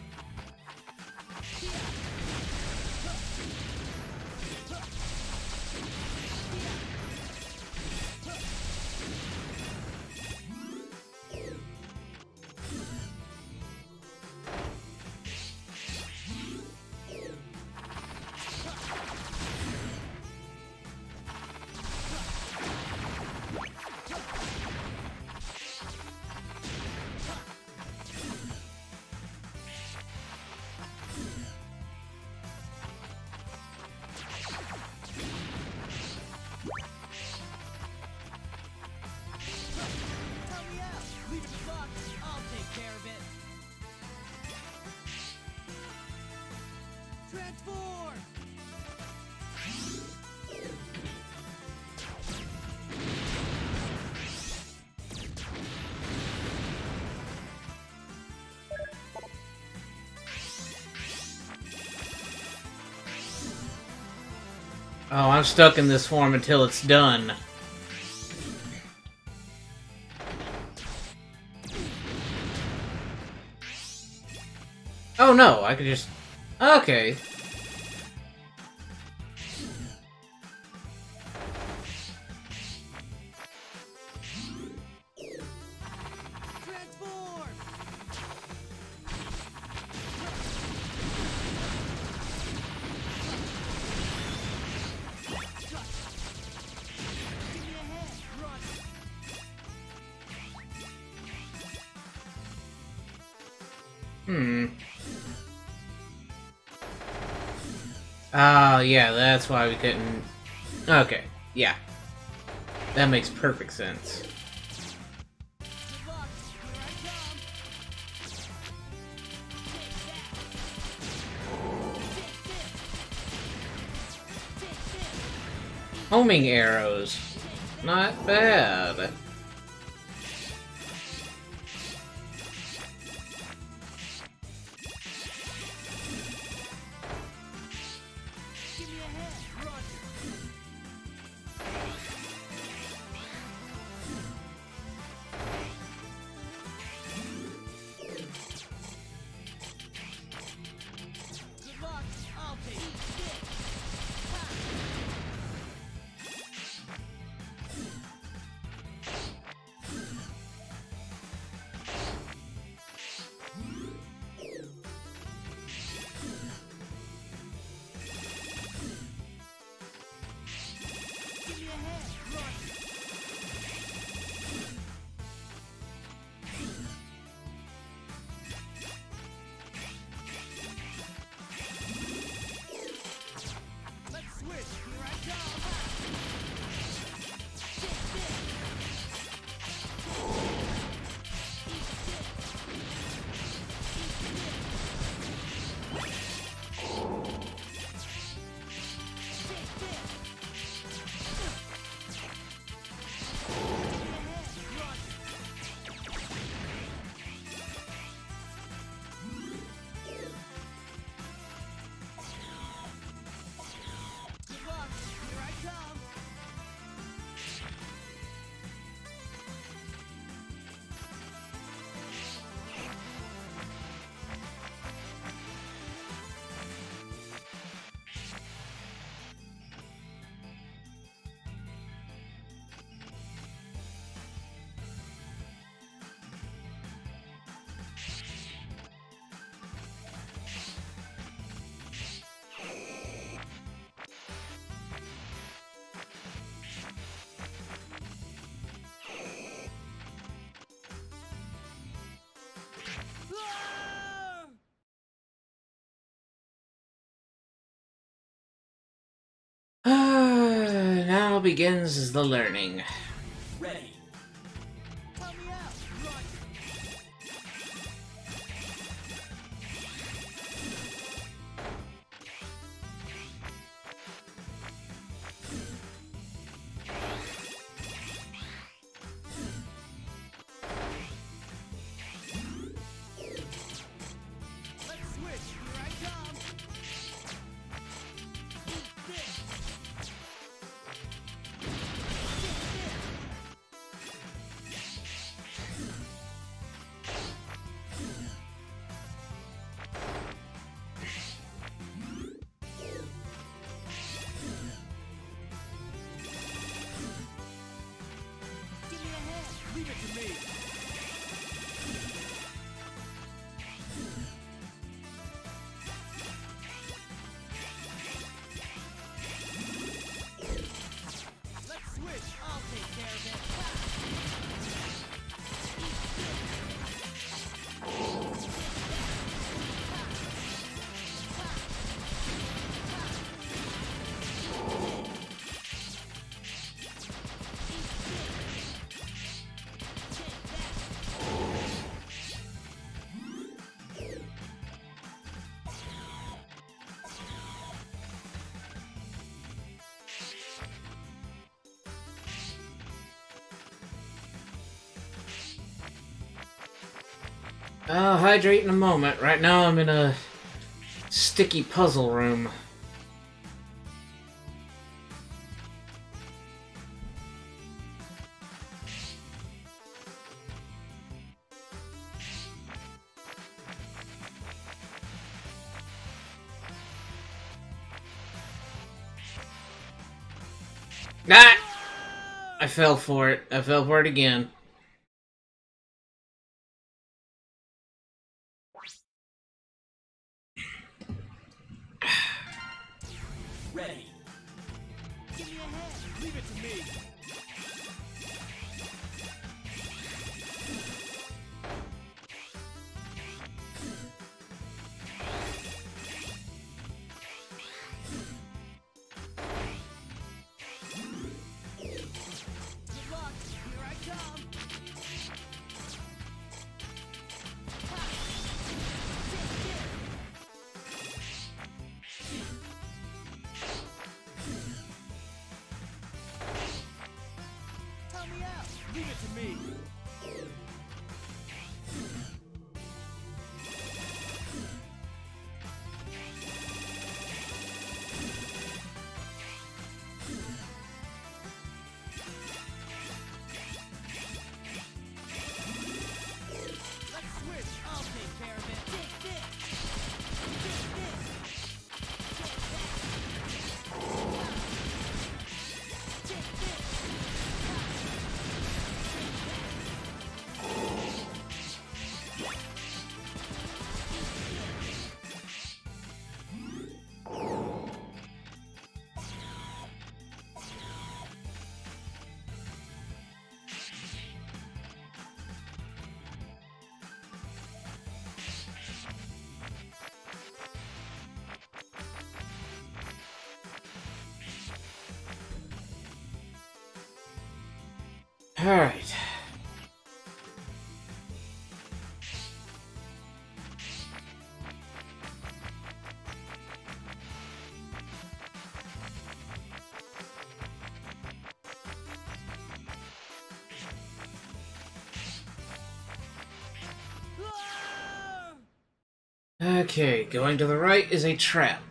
Transform! Oh, I'm stuck in this form until it's done. Oh no, I could just... Okay. Transform! Give me a hand, run! Oh, yeah, that's why we couldn't... Okay, yeah. That makes perfect sense. Homing arrows. Not bad. Now begins the learning. Ready. I'll hydrate in a moment. Right now I'm in a sticky puzzle room. Ah! I fell for it. I fell for it again. Ready. Give me a hand. Leave it to me. Good luck. Here I come. Alright. Okay, going to the right is a trap.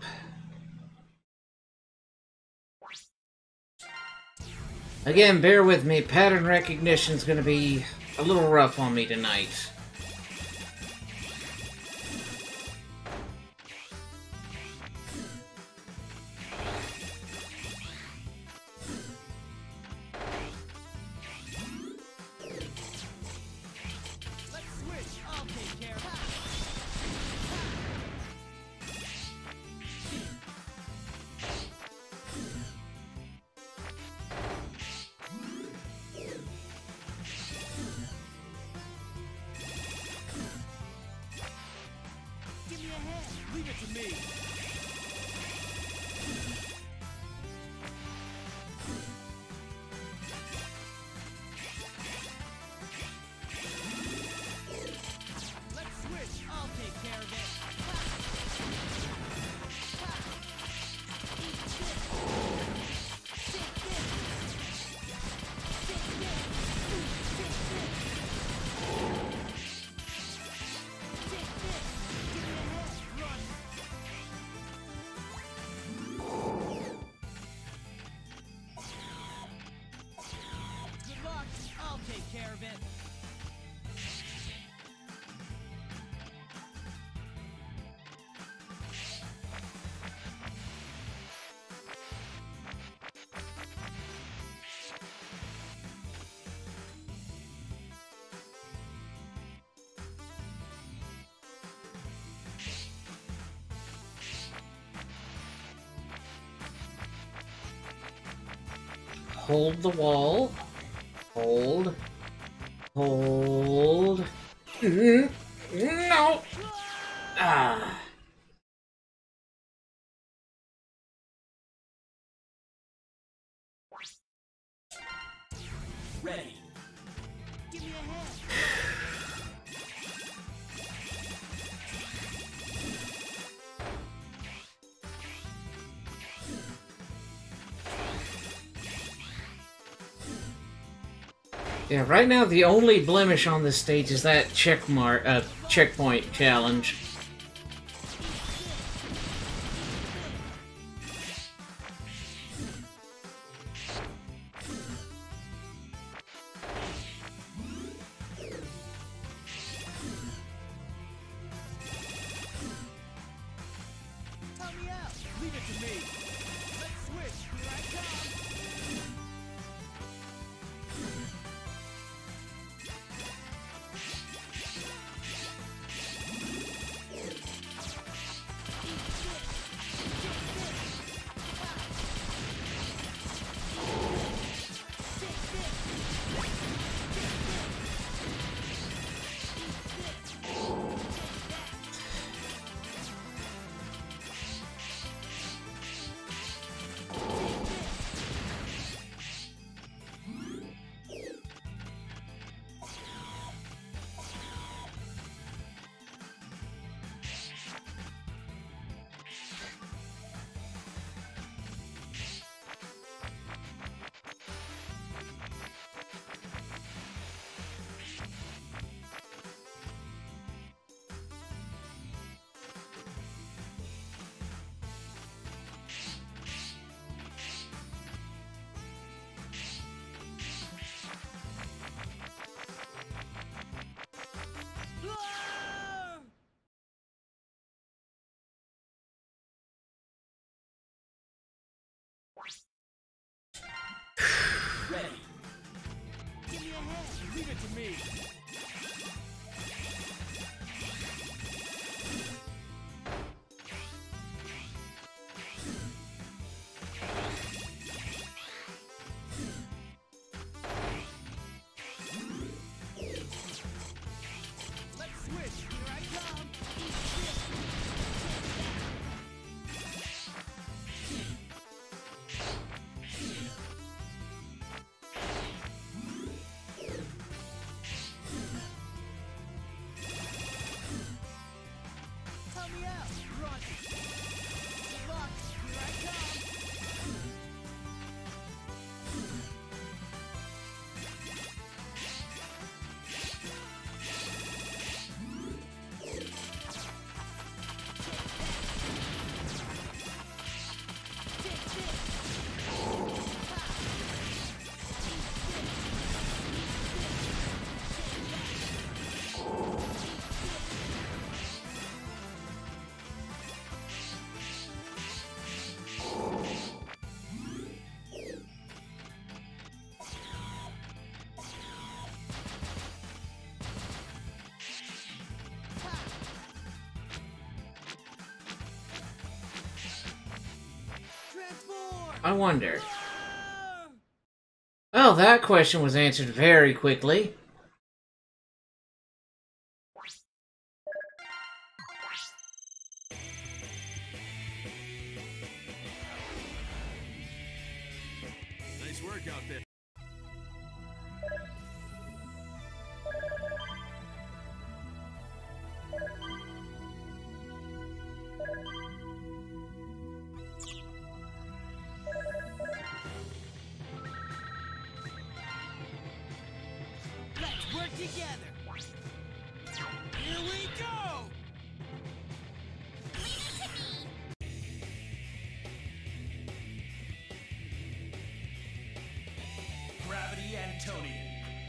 Again, bear with me, pattern recognition is going to be a little rough on me tonight. Hold the wall. Hold. Hold. No! Ah. Ready. Give me a hand. Yeah, right now the only blemish on this stage is that checkpoint challenge. Help me out. Leave it to me. Let's switch. Here I come. Ready. Give me a hand. Leave it to me. Let's switch. Here I come. me out! Roger! Good luck! Here I come! I wonder. Well, that question was answered very quickly. Nice work out there. Let's work together! Here we go! Leave it to me! Gravity Antonian.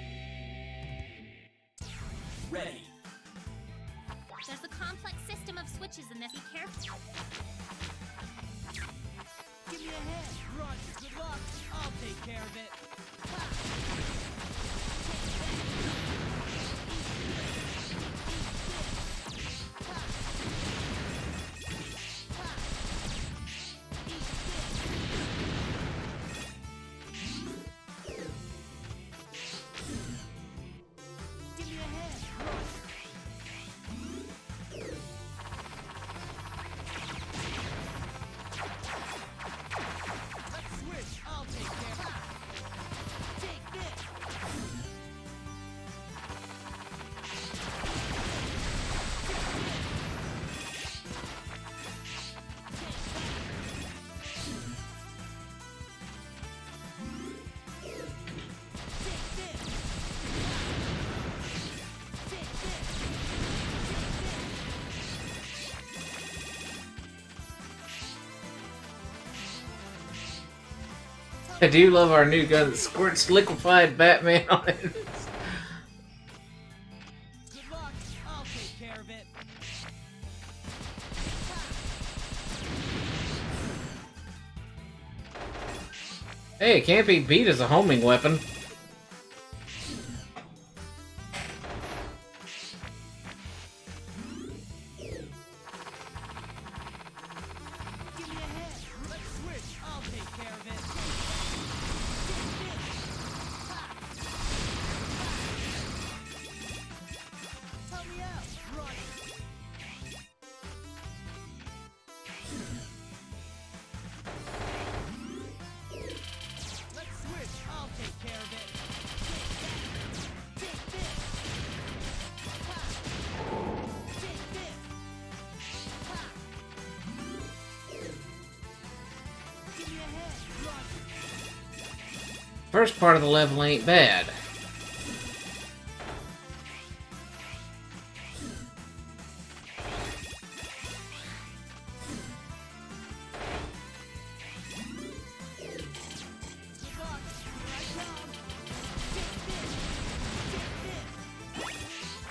Ready. There's a complex system of switches in this. Be careful. Give me a hand! Roger, good luck! I'll take care of it! Give me a hand! Roger! Let's switch! I'll take care. Take this! Take this! Take this! I do love our new gun that squirts liquefied Batman on it. Good luck! I'll take care of it! Hey, it can't be beat as a homing weapon. Give me a hand! Let's switch! I'll take care of it! Take this! Help me out! Roger! Let's switch! I'll take care of it! Take this! Take this! Give me a hand! Roger! First part of the level ain't bad. Good luck! Here I come! Take this! Take this!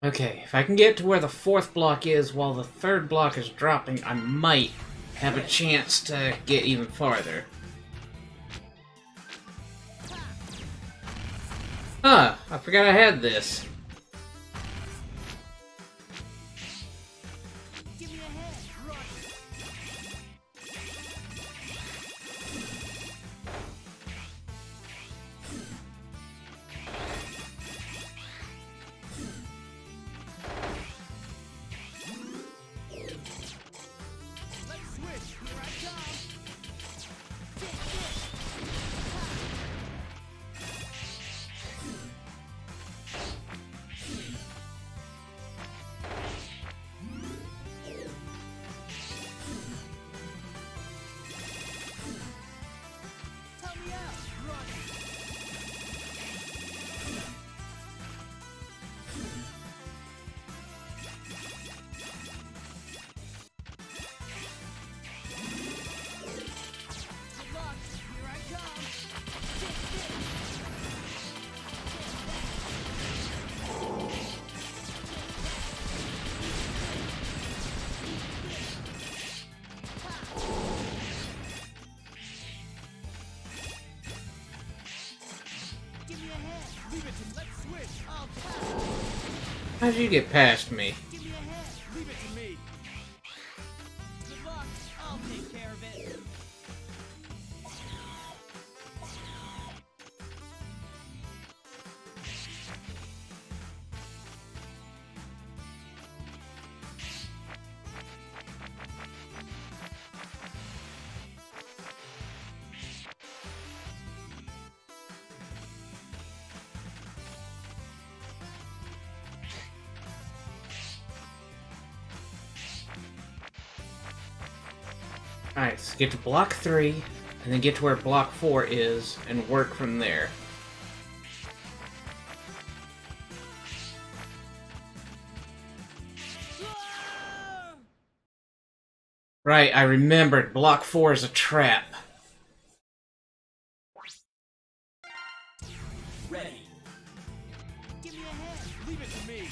Okay, if I can get to where the 4th block is while the 3rd block is dropping, I might have a chance to get even farther. Huh, I forgot I had this. How'd you get past me? Give me a hand. Leave it to me. Good luck. I'll take care of it. Alright, so get to block 3, and then get to where block 4 is, and work from there. Right, I remembered. Block 4 is a trap. Ready. Give me a hand. Leave it to me.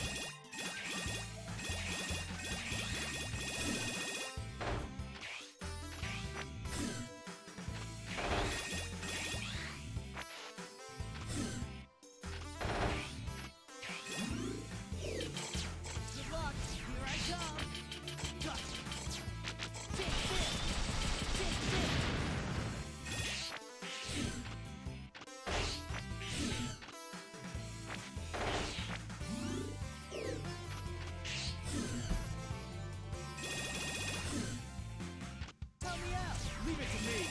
Good luck. Here I come. Cut. Take this. Take this. Tell me out. Leave it to me.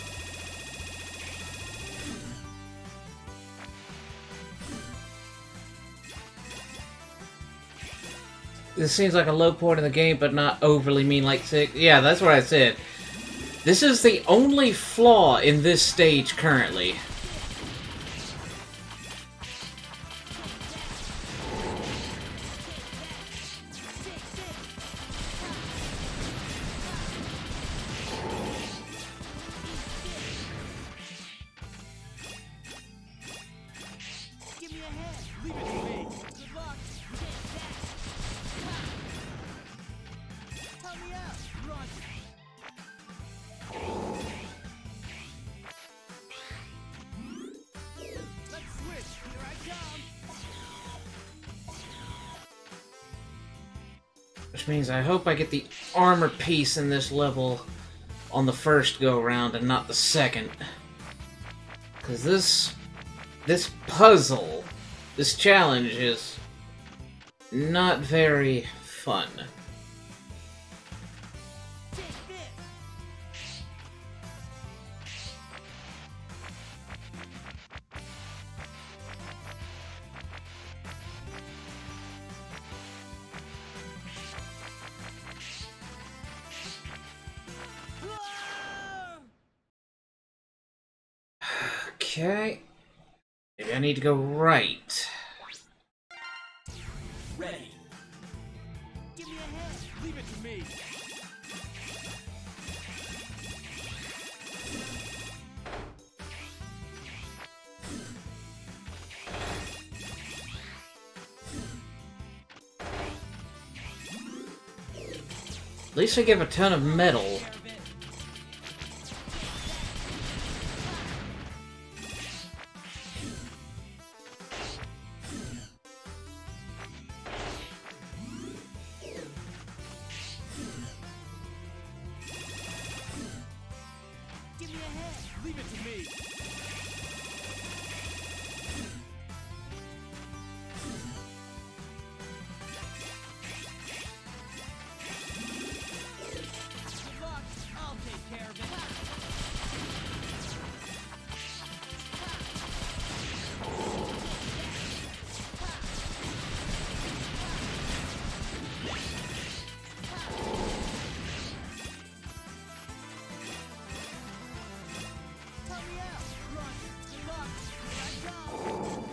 This seems like a low point in the game, but not overly mean like 6. Yeah, that's what I said. This is the only flaw in this stage currently. Give me a hand. Leave it to me. Good luck. Tell me out. Run. Let's switch. Here I come. Which means I hope I get the armor piece in this level on the first go-round and not the second. Because this puzzle, this challenge is not very fun. Take this. Ah! Okay. Maybe I need to go right. Ready. Give me a hand. Leave it to me. At least I give a ton of metal. Give me a hand. Leave it to me. Good luck. I'll take care of it. Tell me out. Run. Good luck. Here I come.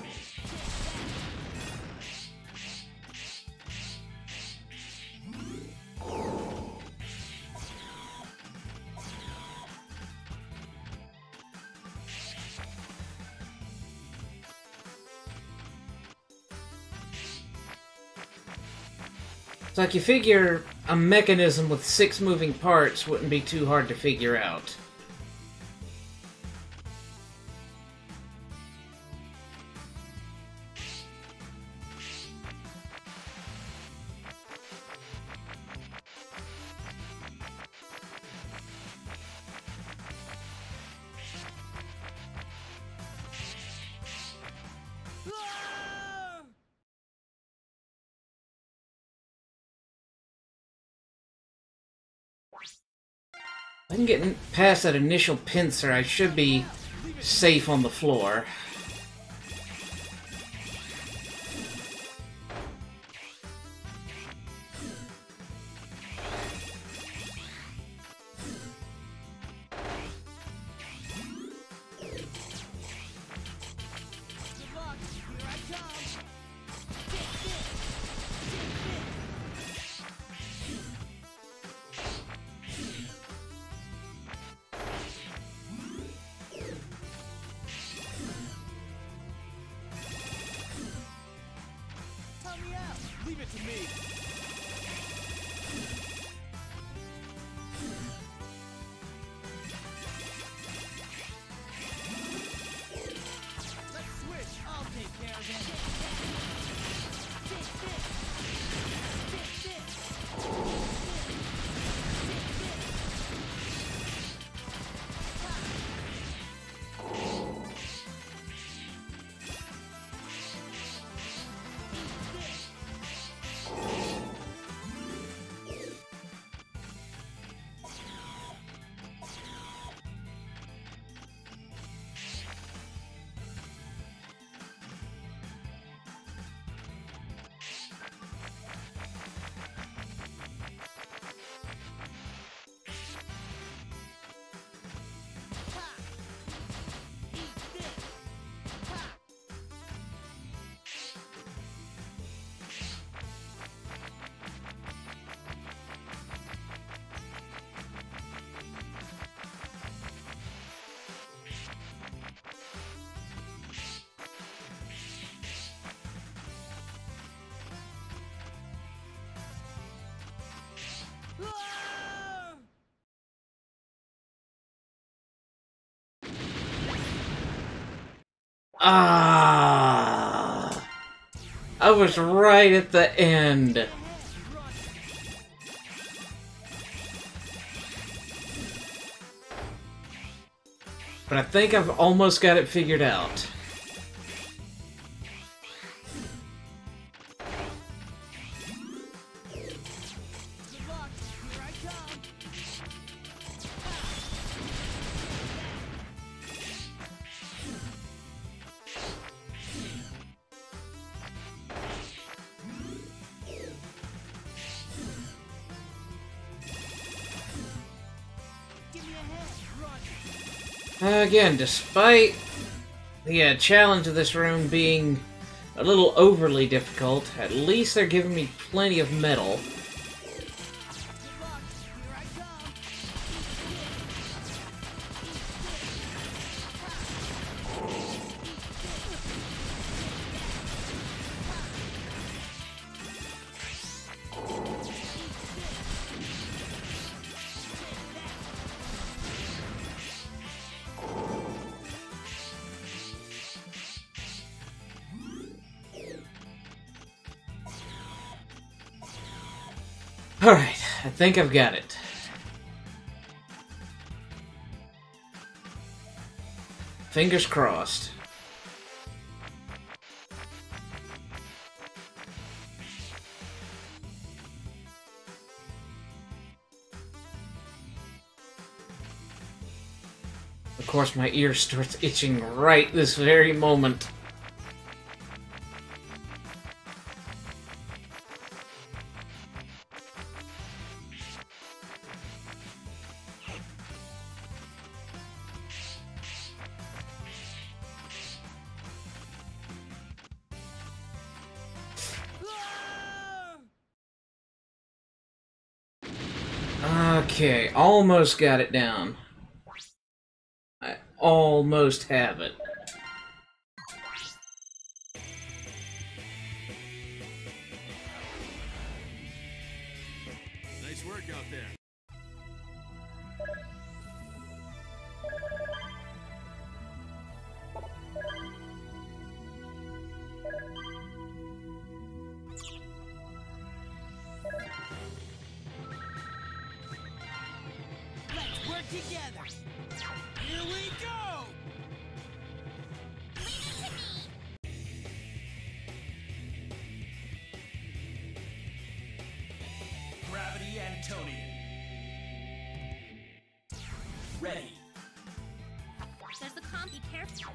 It's like you figure a mechanism with 6 moving parts wouldn't be too hard to figure out. If I can get past that initial pincer, I should be safe on the floor. Good luck. Here I come. Tell me out. Leave it to me. Let's switch. I'll take care of it. Take this. Take this. Ah! I was right at the end. But I think I've almost got it figured out. Good luck. Here I come. Give me a hand. Run. Again, despite the challenge of this room being a little overly difficult, at least they're giving me plenty of metal. Good luck. Here I come. Alright, I think I've got it. Fingers crossed. Of course, my ear starts itching right this very moment. Okay, almost got it down. I almost have it. Nice work out there. Let's work together. Here we go. Leave it to me! Gravity Antonian. Ready. There's the comp. Be careful.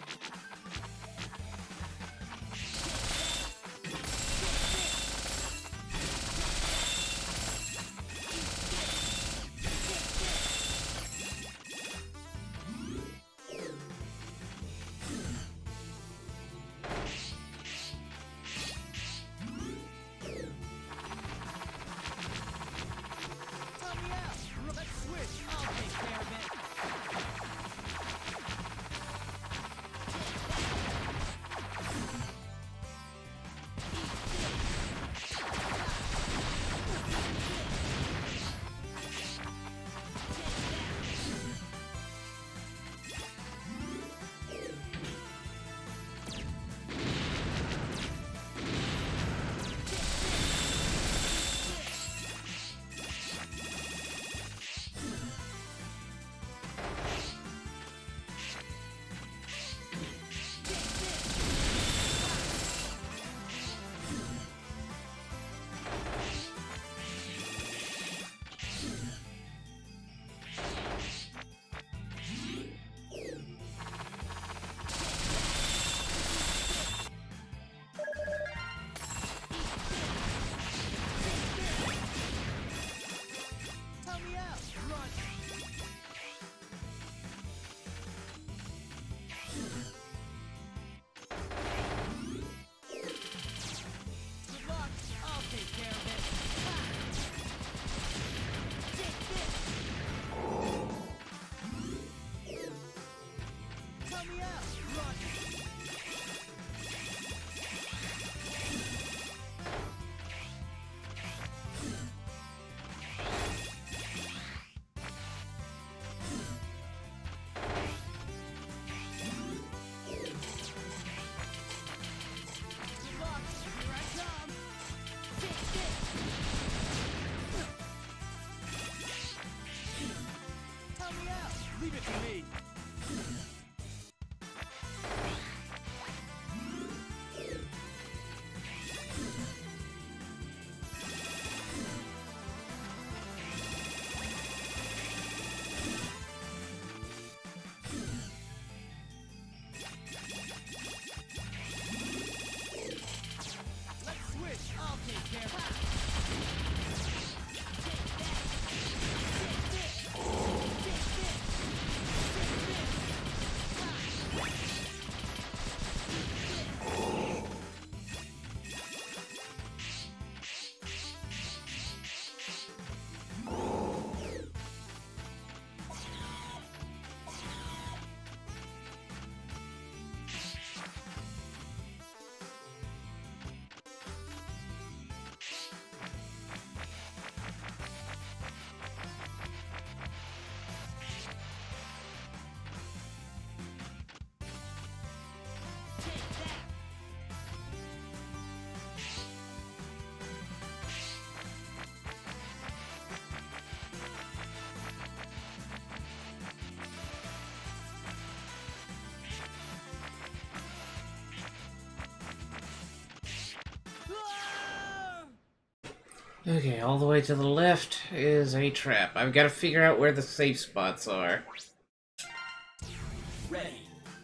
Tell me out. Let's switch. I'll take care of it. Tell me out. Run. Good luck. I'll take care of it. Ha! Take this. Tell me out. Run. Good luck. Here I come. Take this. Tell me out. Leave it to me. Let's switch. I'll take care of it. Take that. Take this. Take this. Take Okay, all the way to the left is a trap. I've got to figure out where the safe spots are. Ready.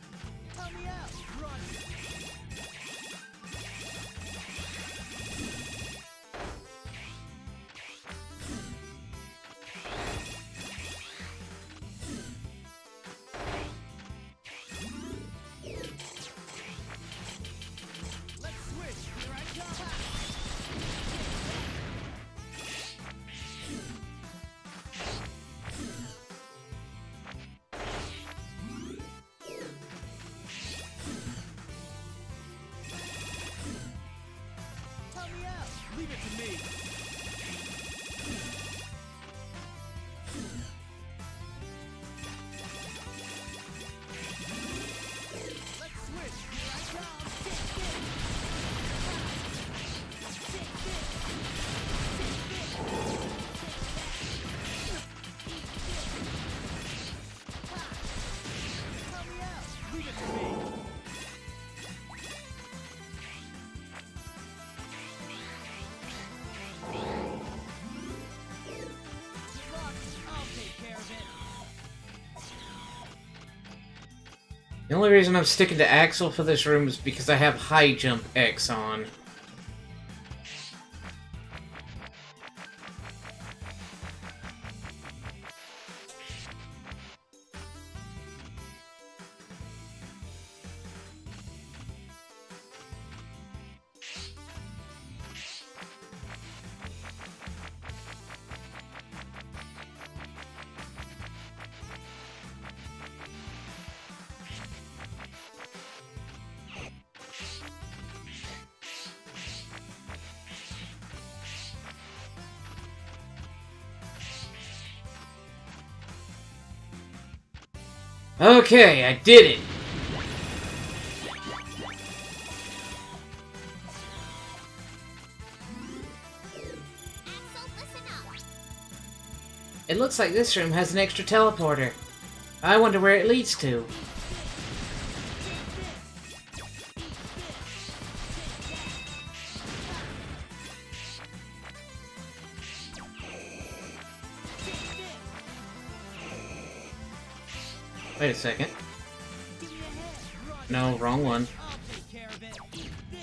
Leave it to me. Let's switch. Here I come. Help me out. Leave it to me. The only reason I'm sticking to Axel for this room is because I have high jump X on. Okay, I did it! Axel, listen up. It looks like this room has an extra teleporter. I wonder where it leads to. Wait a second. No, wrong one. I'll take care of it. Eat this.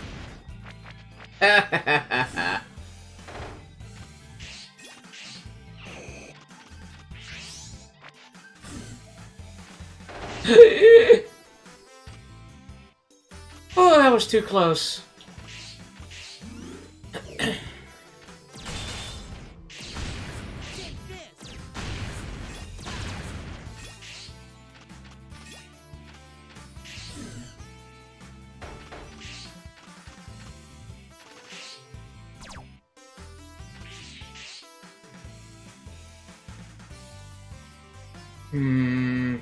Oh, that was too close. Hmm.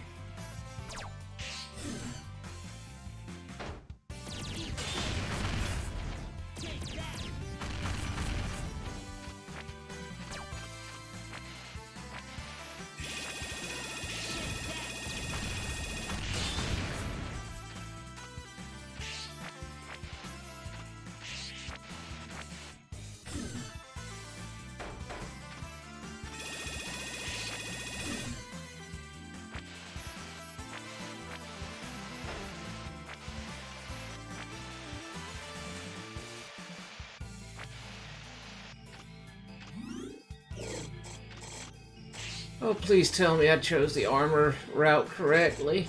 Oh, please tell me I chose the armor route correctly.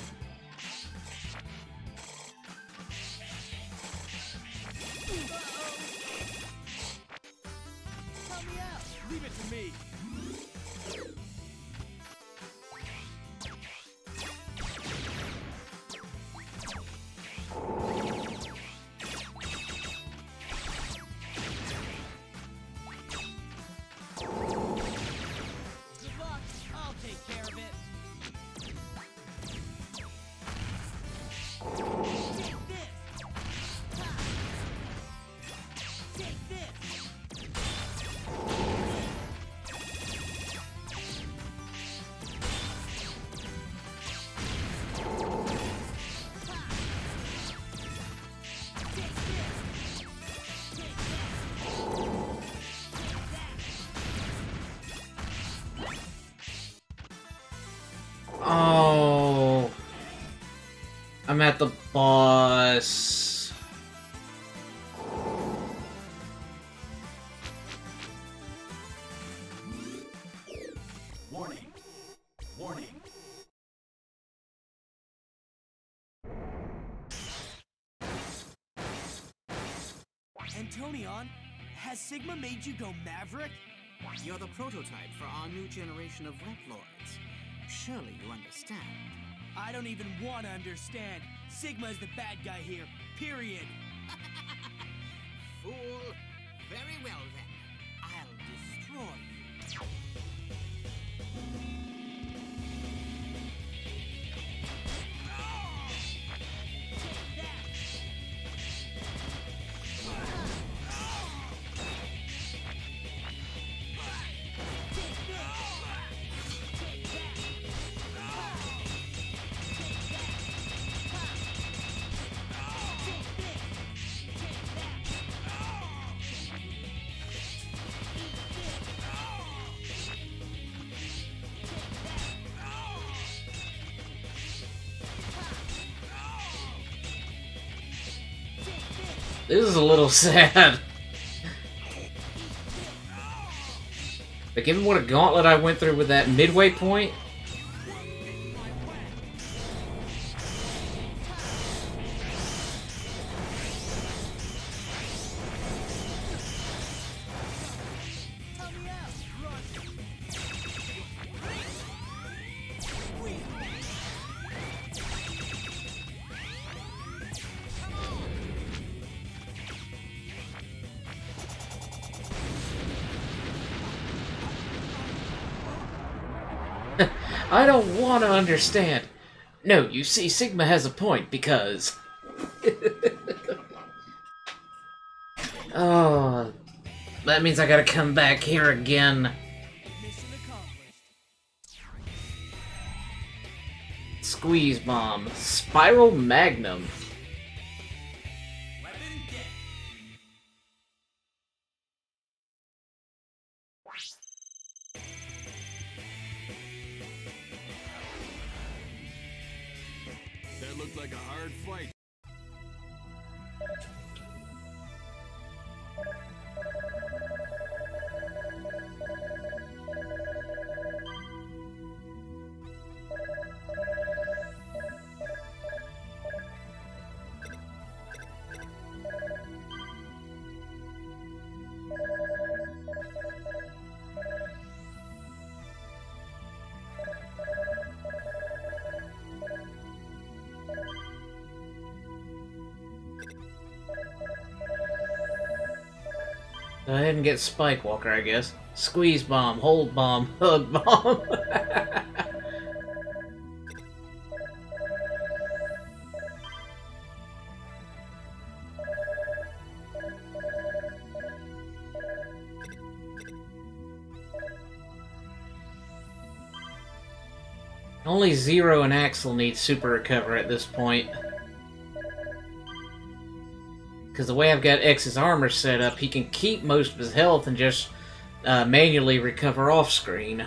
Help me out. Leave it to me. Good luck. I'll take care of it. Take this. Ha. Take this. Oh. I'm at the boss. Warning. Warning. Antonion, has Sigma made you go Maverick? You're the prototype for our new generation of Replords. Surely you understand. I don't even want to understand. Sigma's the bad guy here, period. Fool. Very well then. I'll destroy you. This is a little sad. But given what a gauntlet I went through with that midway point, I don't want to understand. No, you see, Sigma has a point, because... Oh... That means I gotta come back here again. Mission accomplished. Squeeze Bomb. Spiral Magnum. Weapon dead. That looked like a hard fight. Go ahead and get Spike Walker, I guess. Squeeze Bomb, Hold Bomb, Hug Bomb. Only Zero and Axel need Super Recover at this point. Because the way I've got X's armor set up, he can keep most of his health and just manually recover off screen.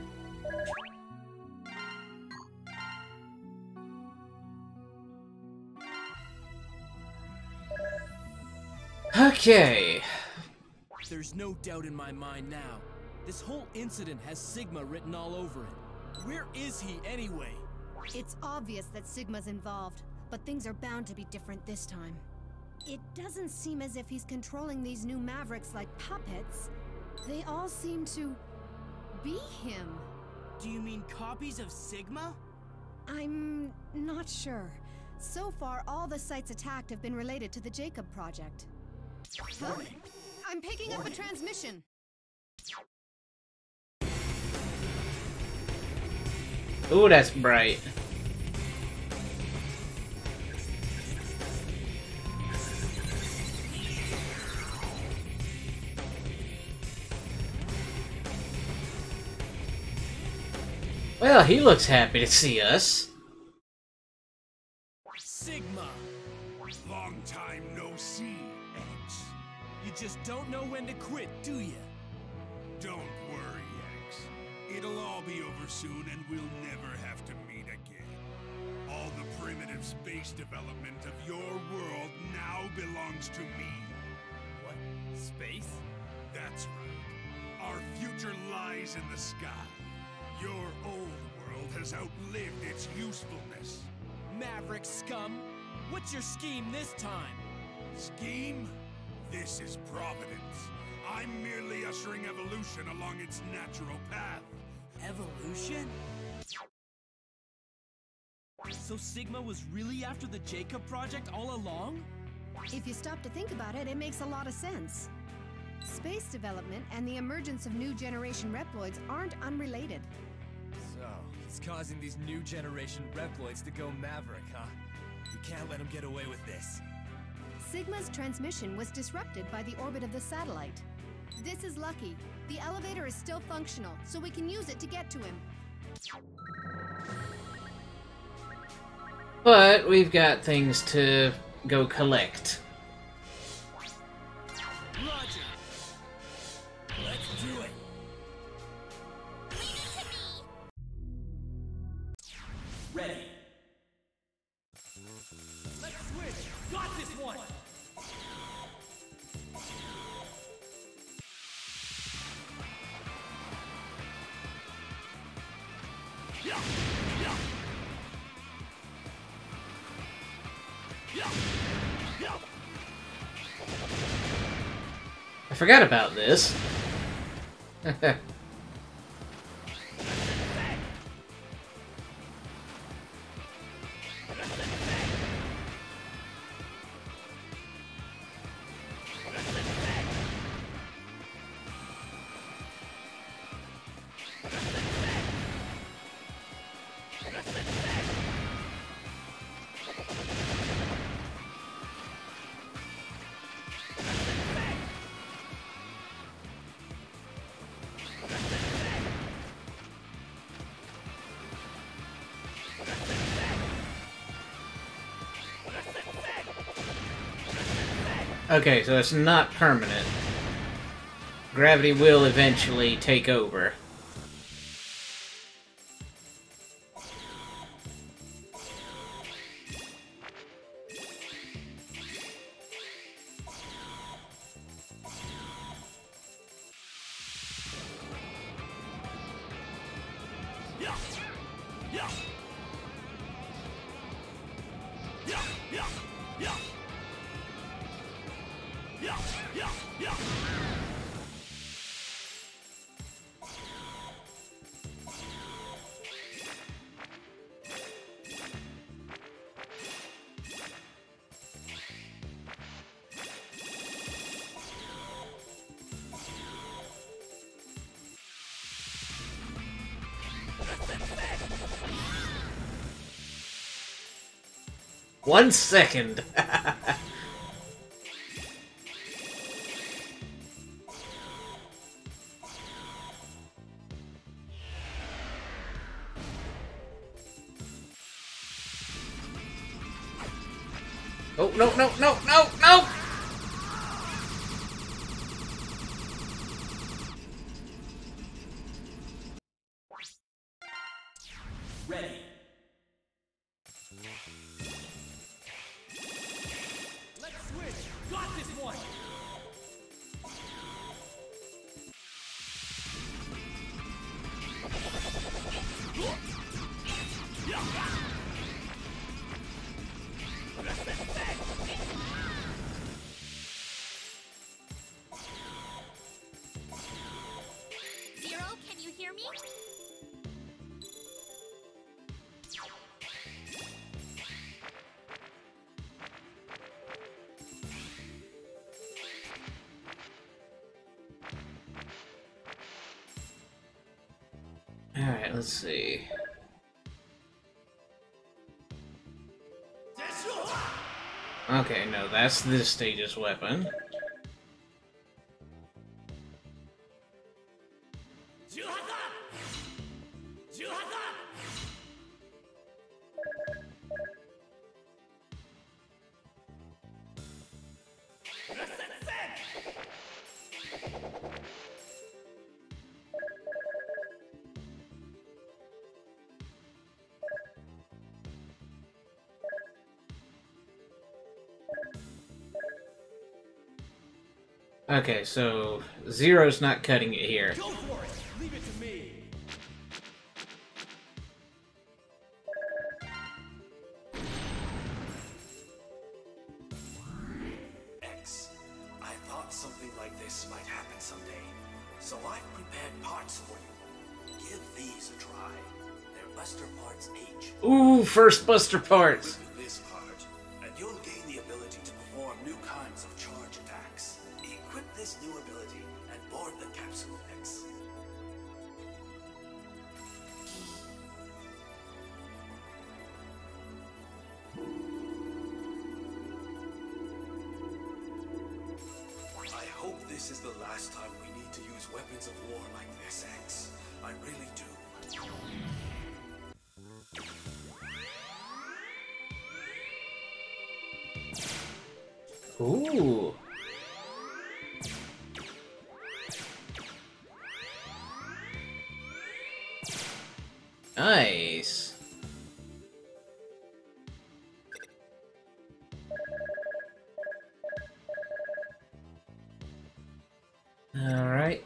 Okay. There's no doubt in my mind now. This whole incident has Sigma written all over it. Where is he anyway? It's obvious that Sigma's involved, but things are bound to be different this time. It doesn't seem as if he's controlling these new Mavericks like puppets. They all seem to be him. Do you mean copies of Sigma? I'm not sure. So far, all the sites attacked have been related to the Jacob project. Huh? I'm picking up a transmission. Ooh, that's bright. Well, he looks happy to see us. Sigma! Long time no see, X. You just don't know when to quit, do you? Don't worry, X. It'll all be over soon and we'll never have to meet again. All the primitive space development of your world now belongs to me. What? Space? That's right. Our future lies in the sky. Your old world has outlived its usefulness. Maverick scum! What's your scheme this time? Scheme? This is Providence. I'm merely ushering evolution along its natural path. Evolution? So Sigma was really after the Jacob Project all along? If you stop to think about it, it makes a lot of sense. Space development and the emergence of new generation Reploids aren't unrelated. So, he's causing these new generation Reploids to go Maverick, huh? We can't let him get away with this. Sigma's transmission was disrupted by the orbit of the satellite. This is lucky. The elevator is still functional, so we can use it to get to him. But we've got things to go collect. Roger! Let's do it! Ready! Let's switch! Got this one! I forgot about this. Okay, so it's not permanent. Gravity will eventually take over. One second. Oh, no, no, no, no, no! Ready. Let's switch. Got this one. Zero, can you hear me? Alright, let's see. Okay, no, that's this stage's weapon. Okay, so Zero's not cutting it here. Go for it! Leave it to me! X, I thought something like this might happen someday, so I've prepared parts for you. Give these a try. They're Buster Parts H. Ooh, first Buster Parts! With this part, and you'll gain the ability to perform new kinds of charge attacks. Equip this new ability and board the capsule X. I hope this is the last time we need to use weapons of war like this, X. I really do. Ooh. Nice. All right.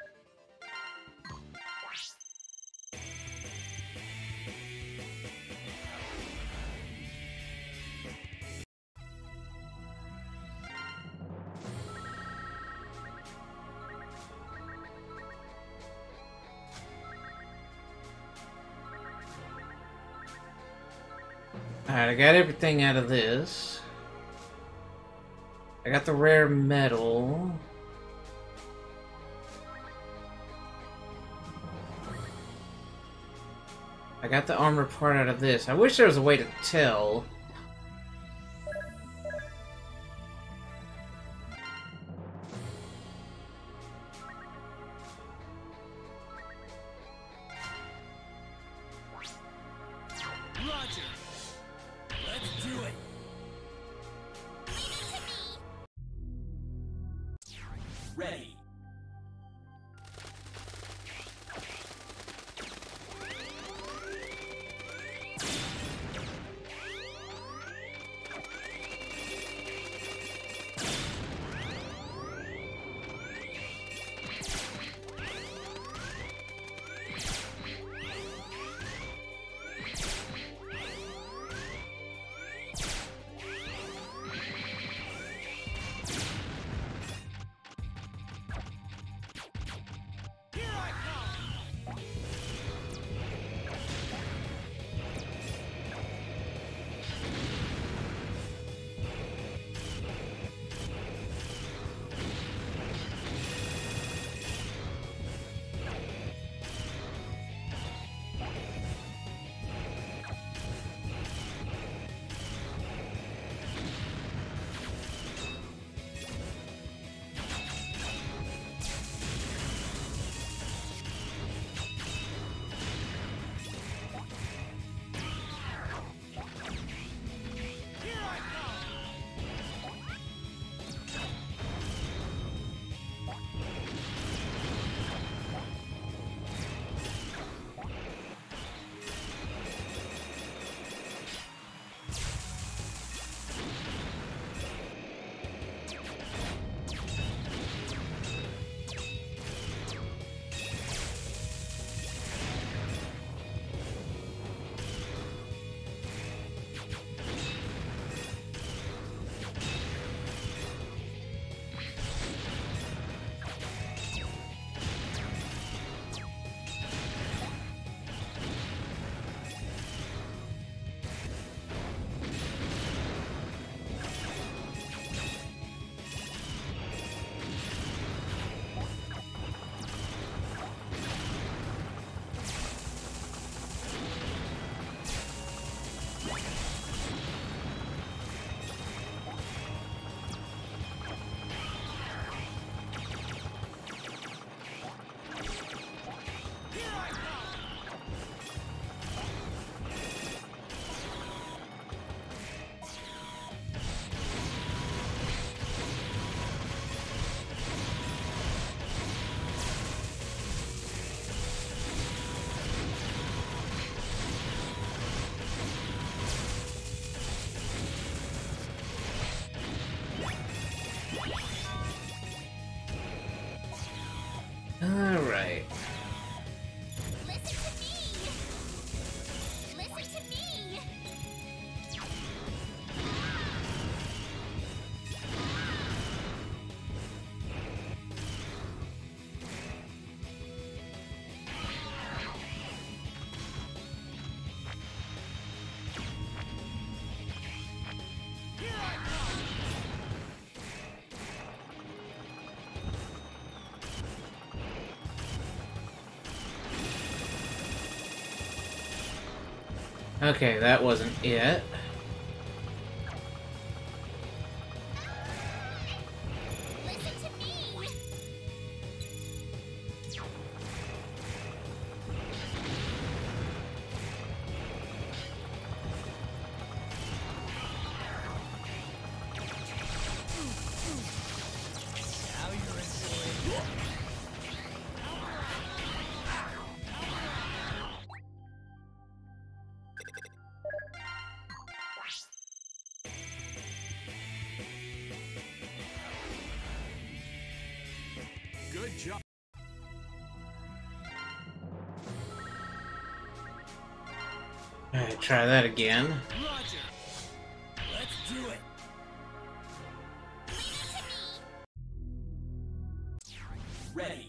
Alright, I got everything out of this. I got the rare metal. I got the armor part out of this. I wish there was a way to tell. Roger. Let's do it. Ready. Alright. Listen to me! Listen to me! Okay, that wasn't it. Listen to me! Now you're enjoying it. Good job. Alright, try that again. Roger. Let's do it. Ready.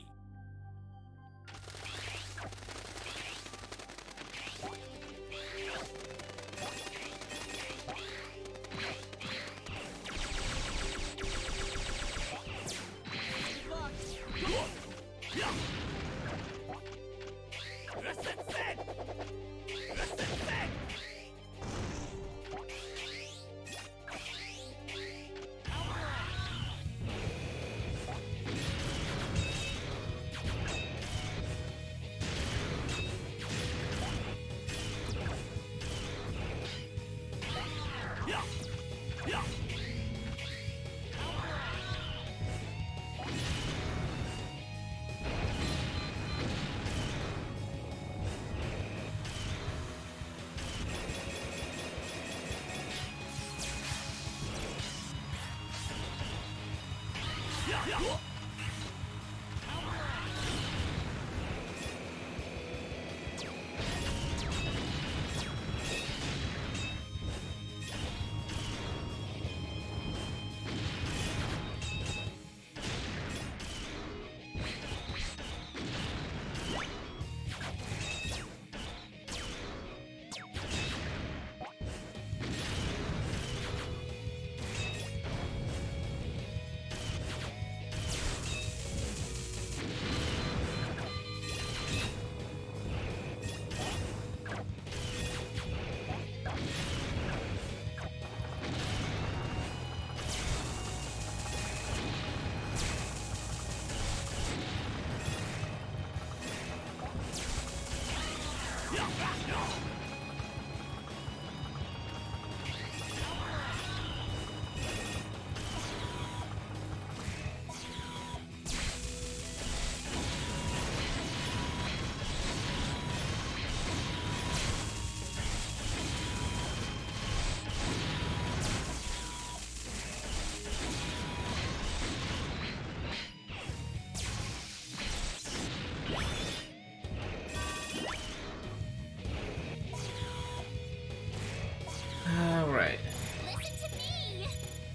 Alright. Listen to me!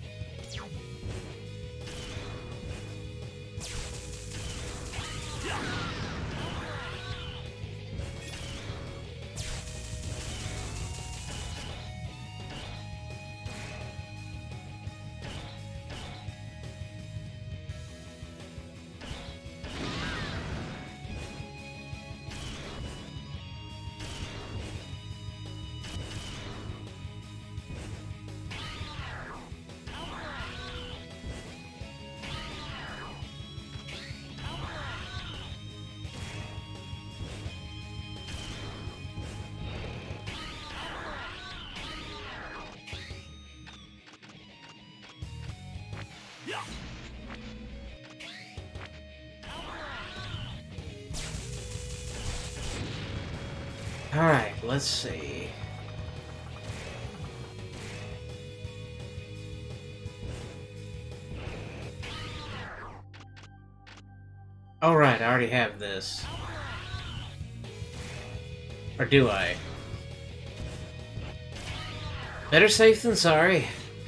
Alright, let's see. Alright, I already have this. Or do I? Better safe than sorry.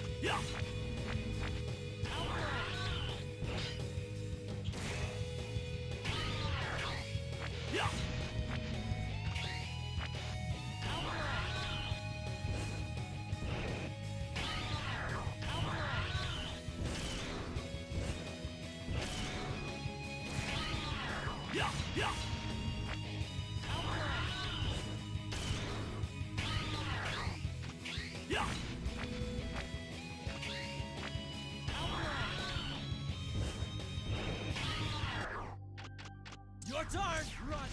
Your turn, Roger.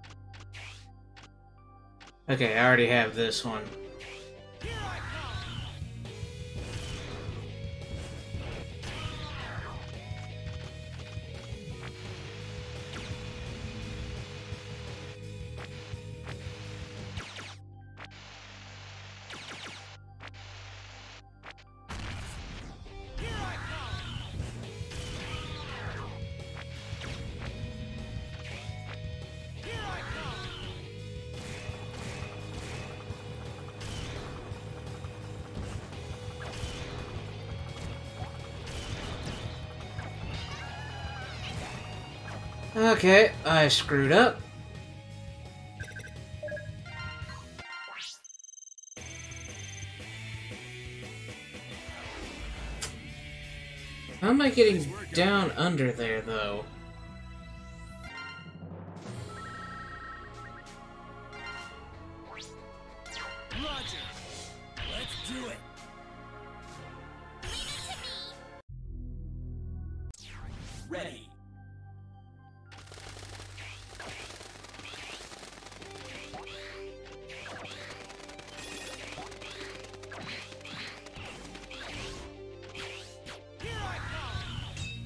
Okay, I already have this one. Here I come. Here I come. Here I come. Okay, I screwed up. How am I getting down under there, though? Roger. Let's do it. Ready. Here I come.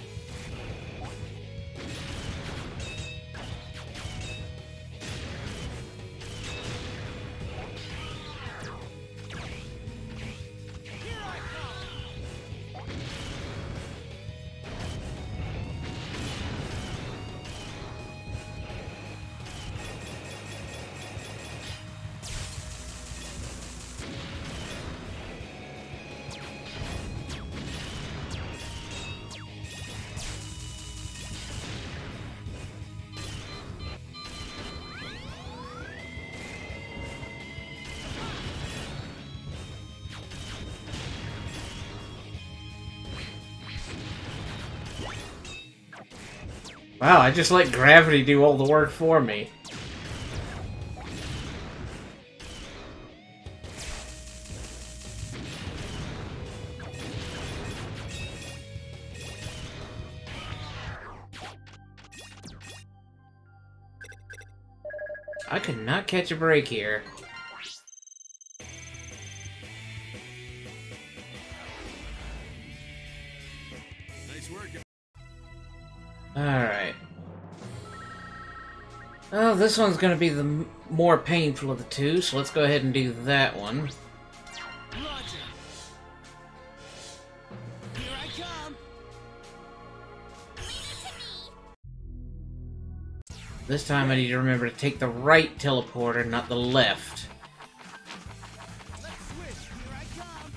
Here I come. Wow, I just let gravity do all the work for me. I could not catch a break here. Nice work. Alright. Oh, this one's gonna be the more painful of the two, so let's go ahead and do that one. Roger. Here I come. This time I need to remember to take the right teleporter, not the left. Let's switch. Here I come.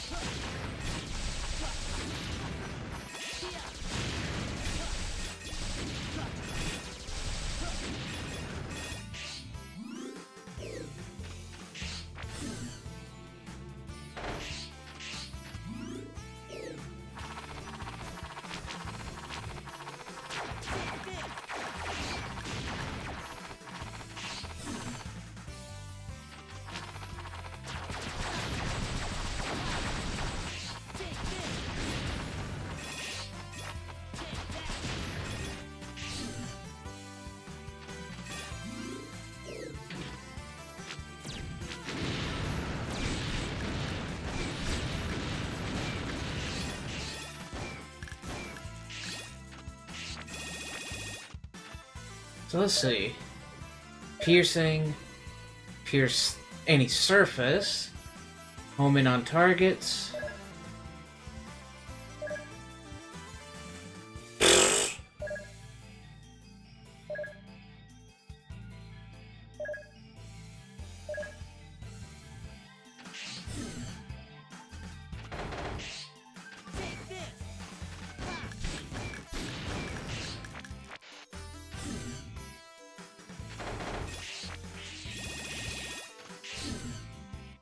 So let's see. Piercing, pierce any surface, home in on targets.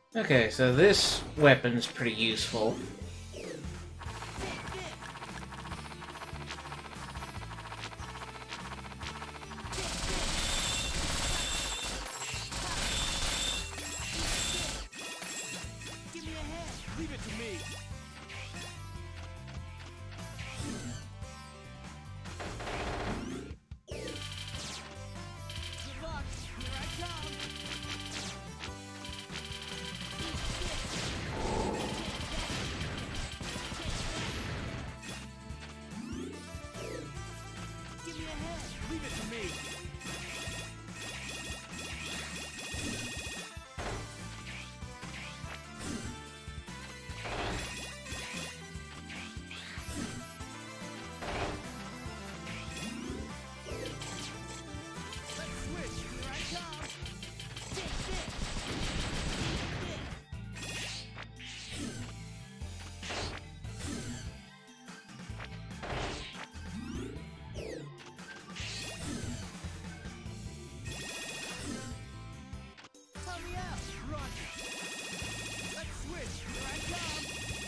Okay, so this weapon's pretty useful. Give me a hand. Leave it to me. Good luck. Here I come. Give me a hand. Leave it to me. Let's switch. Here I come. Take this. Help me out. Roger. Let's switch. Here I come.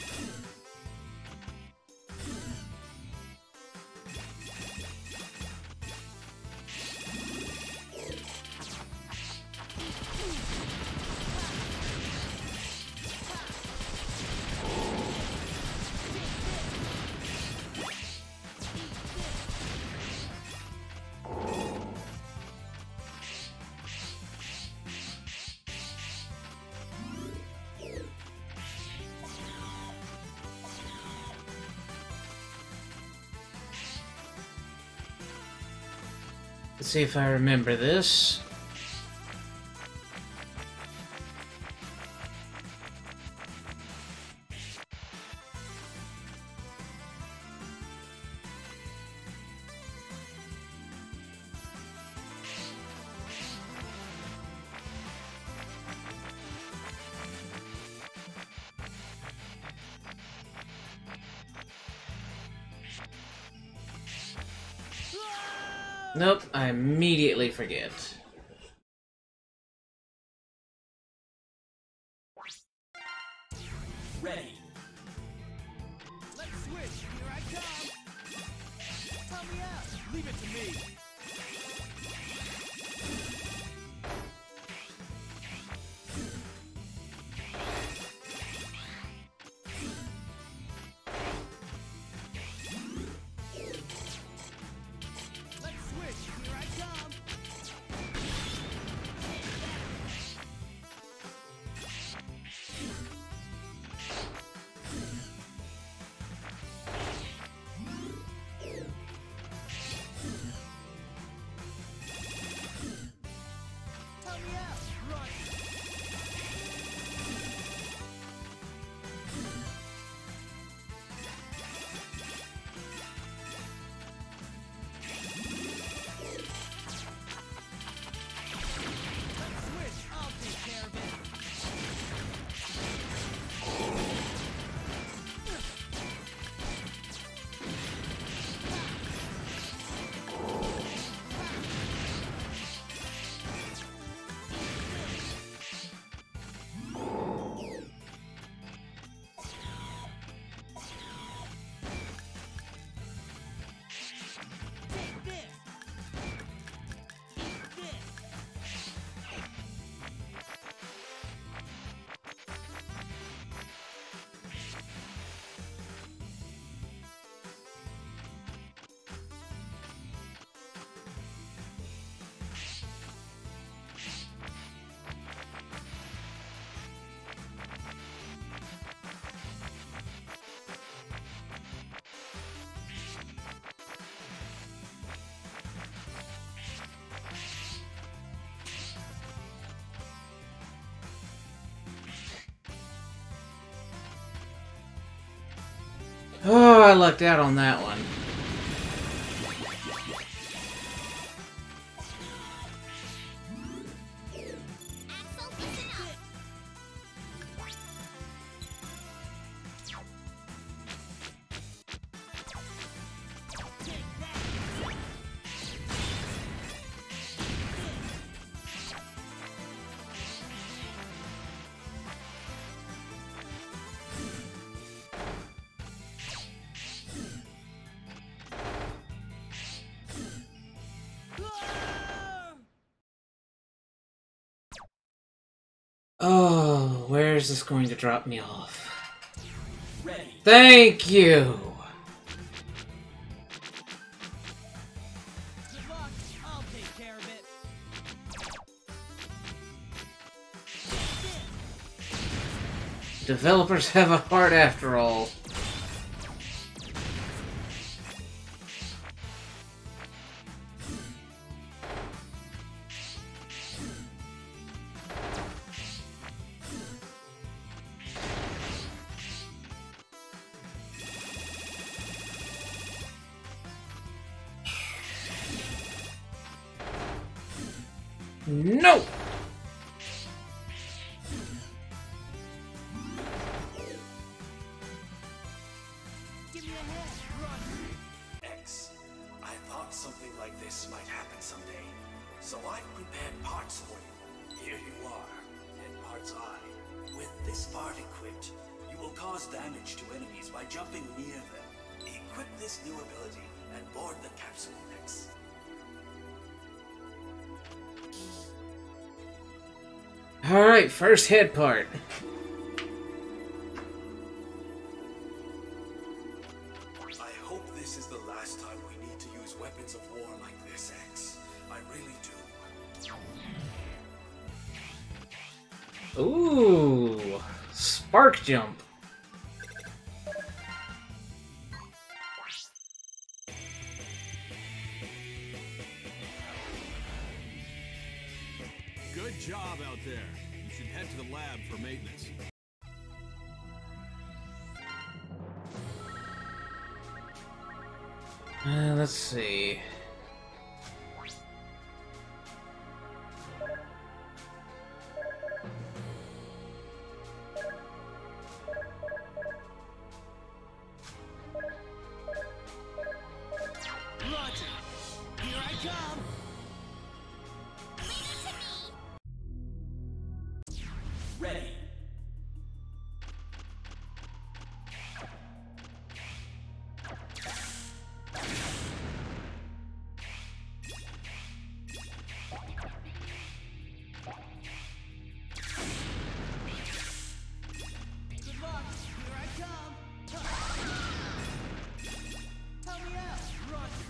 Let's see if I remember this. Nope, I immediately forget. Ready. Let's switch. Here I come. Help me out. Leave it to me. Let's switch. Here I come. Help me out. Roger. Let's switch. I'll take care of it. Take this. Eat this. Oh, I lucked out on that one. Axel, listen up. Oh, where is this going to drop me off? Ready. Thank you! Good luck. I'll take care of it. Developers have a heart after all. No! Give me a hand. Run. X, I thought something like this might happen someday, so I've prepared parts for you. Here you are, and parts I. With this part equipped, you will cause damage to enemies by jumping near them. Equip this new ability and board the capsule, X. Alright, first head part. I hope this is the last time we need to use weapons of war like this, X. I really do. Ooh, spark jump. Good job out there. You should head to the lab for maintenance. Let's see. Roger. Here I come. Leave it to me! Ready. Good luck. Here I come. Help me out. Roger.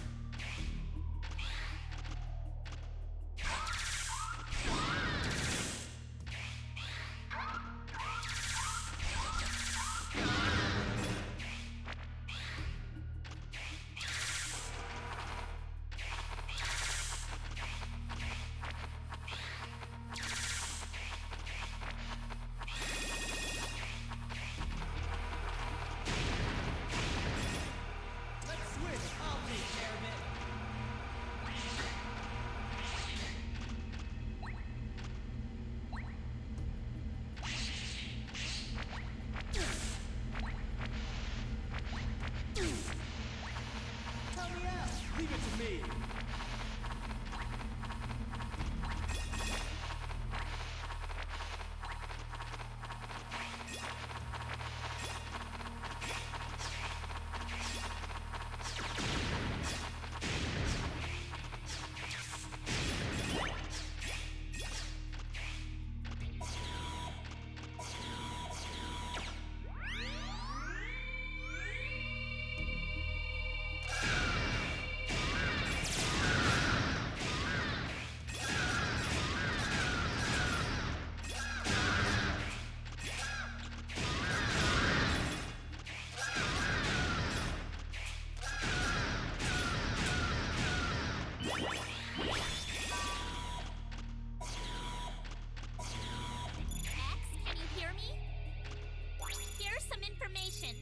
Let's switch. I'll take care of it. Help me out. Leave it to me. X, can you hear me? Here's some information.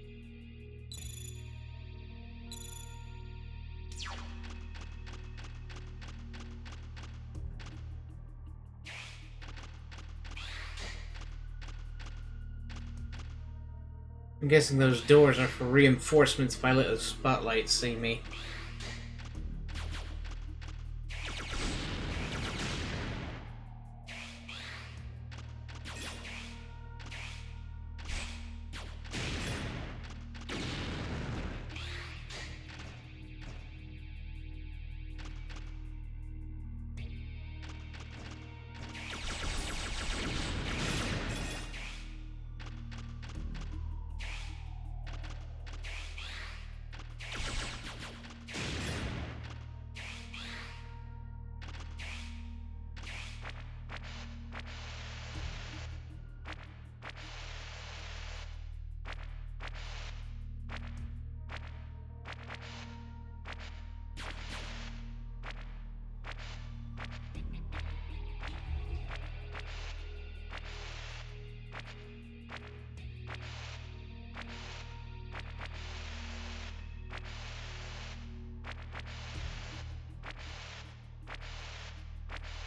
I'm guessing those doors are for reinforcements if I let those spotlights see me.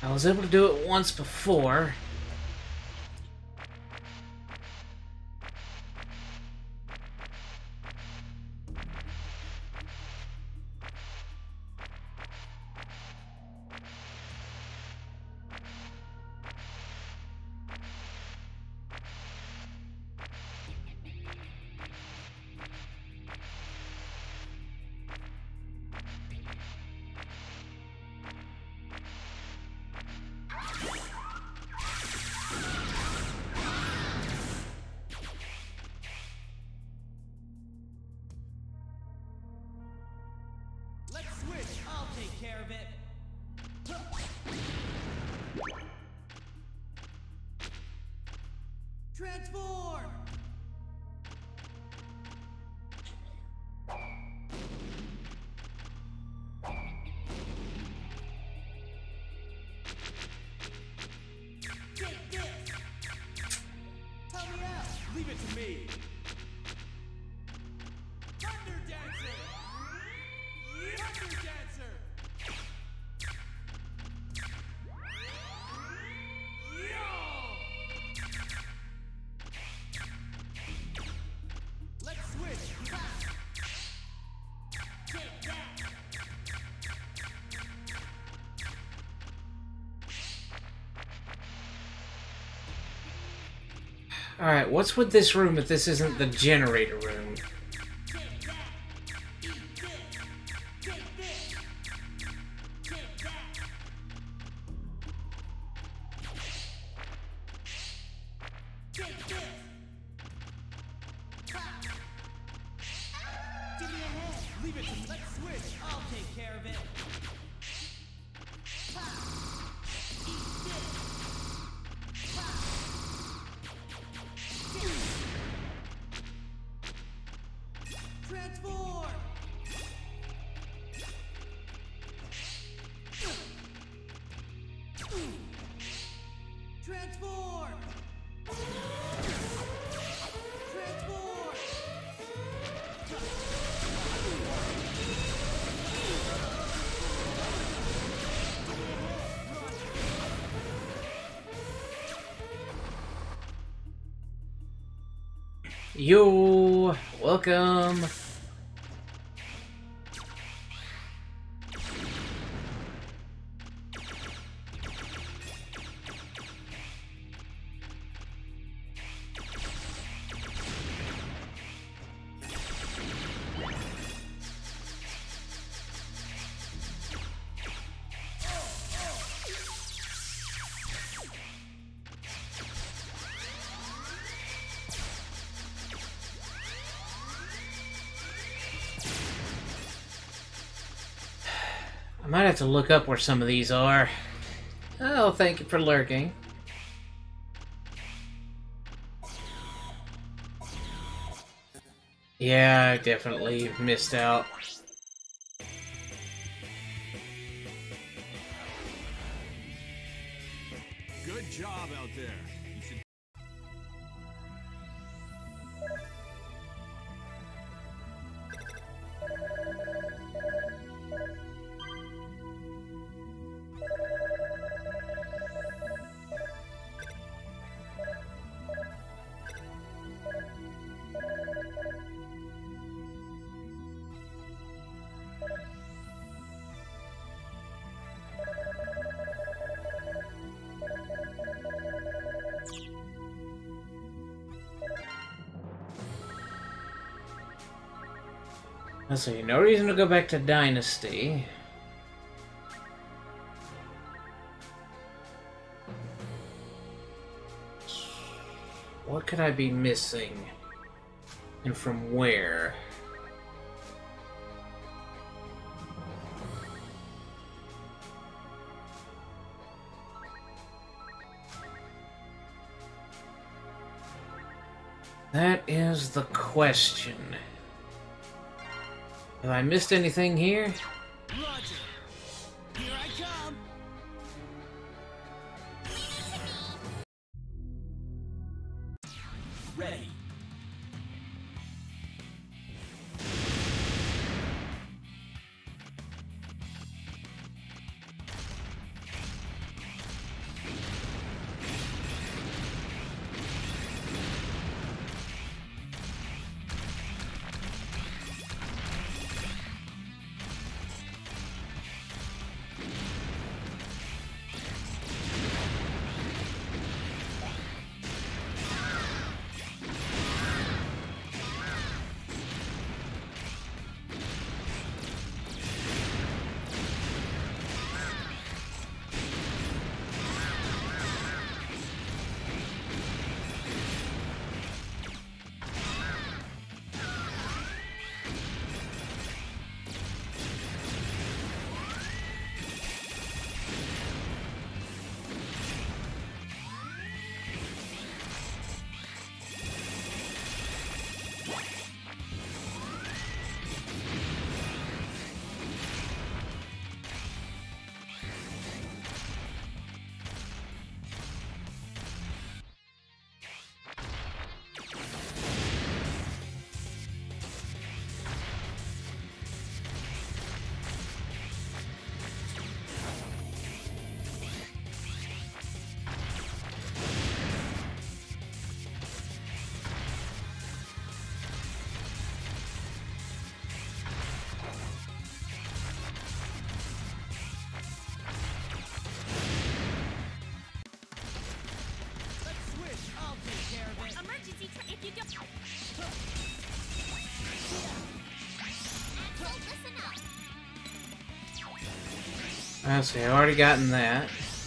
I was able to do it once before. Let's switch. I'll take care of it. Transform! Take this! Help me out! Leave it to me! Thunder Dancer! Thunder Dancer! Let's switch! Take that! Alright, what's with this room if this isn't the generator room? Take that! Eat this! Take this! Take that! Take this! Ha! Give me a hand! Leave it to me! Let's switch! I'll take care of it! Ha! Eat this! Ha! Transform! Transform! Transform! Yo, welcome. I might have to look up where some of these are. Oh, thank you for lurking. Yeah, I definitely missed out. Good job out there. You should. Let's see, no reason to go back to Dynasty. What could I be missing? And from where? That is the question. Have I missed anything here? Roger! Here I come! Ready! see, I've already gotten that.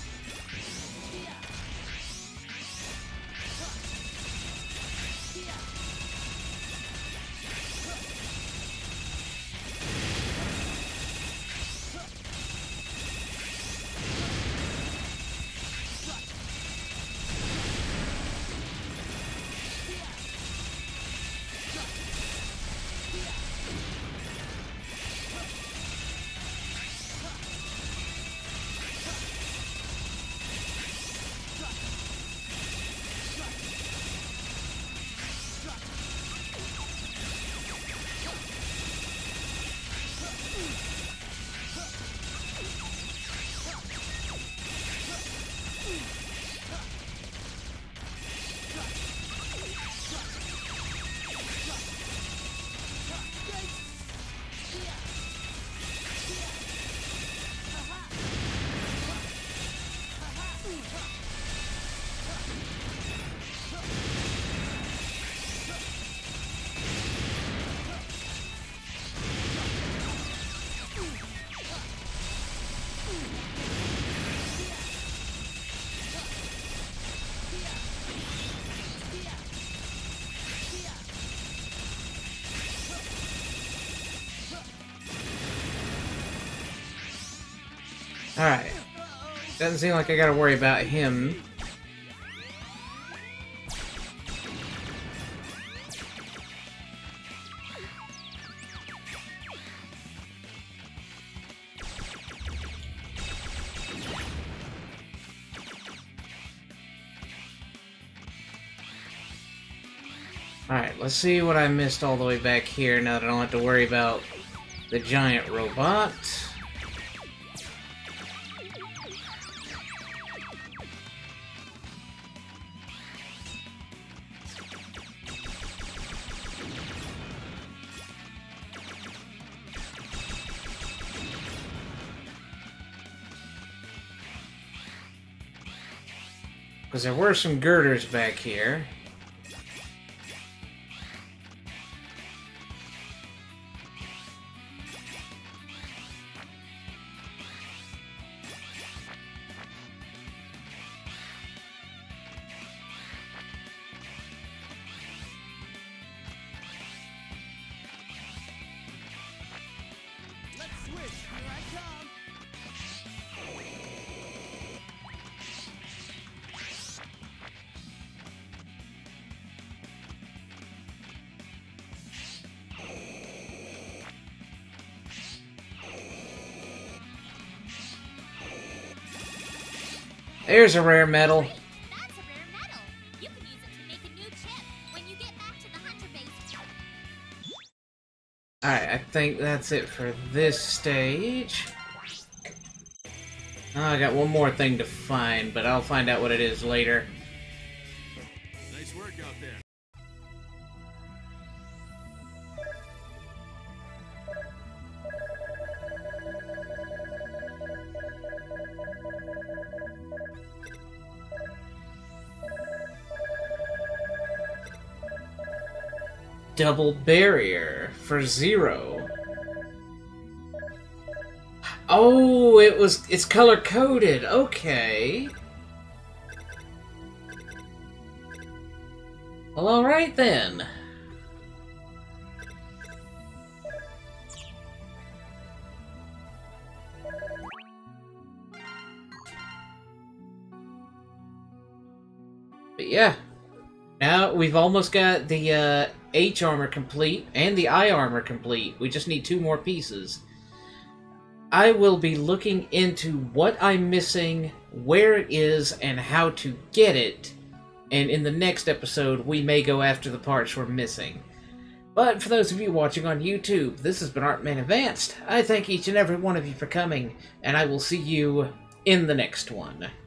Alright. Doesn't seem like I gotta worry about him. Alright, let's see what I missed all the way back here now that I don't have to worry about the giant robot. Because there were some girders back here. There's a rare metal. Great, that's a rare metal. You can use it to make a new chip when you get back to the hunter base. Alright, I think that's it for this stage. Oh, I got one more thing to find, but I'll find out what it is later. Nice work out there. Double barrier for 0. Oh, it's color coded. Okay. Well, all right then. But yeah, now we've almost got the H armor complete and the I armor complete. We just need 2 more pieces. I will be looking into what I'm missing, where it is, and how to get it. And in the next episode, we may go after the parts we're missing. But for those of you watching on YouTube, this has been Artman Advanced. I thank each and every one of you for coming, and I will see you in the next one.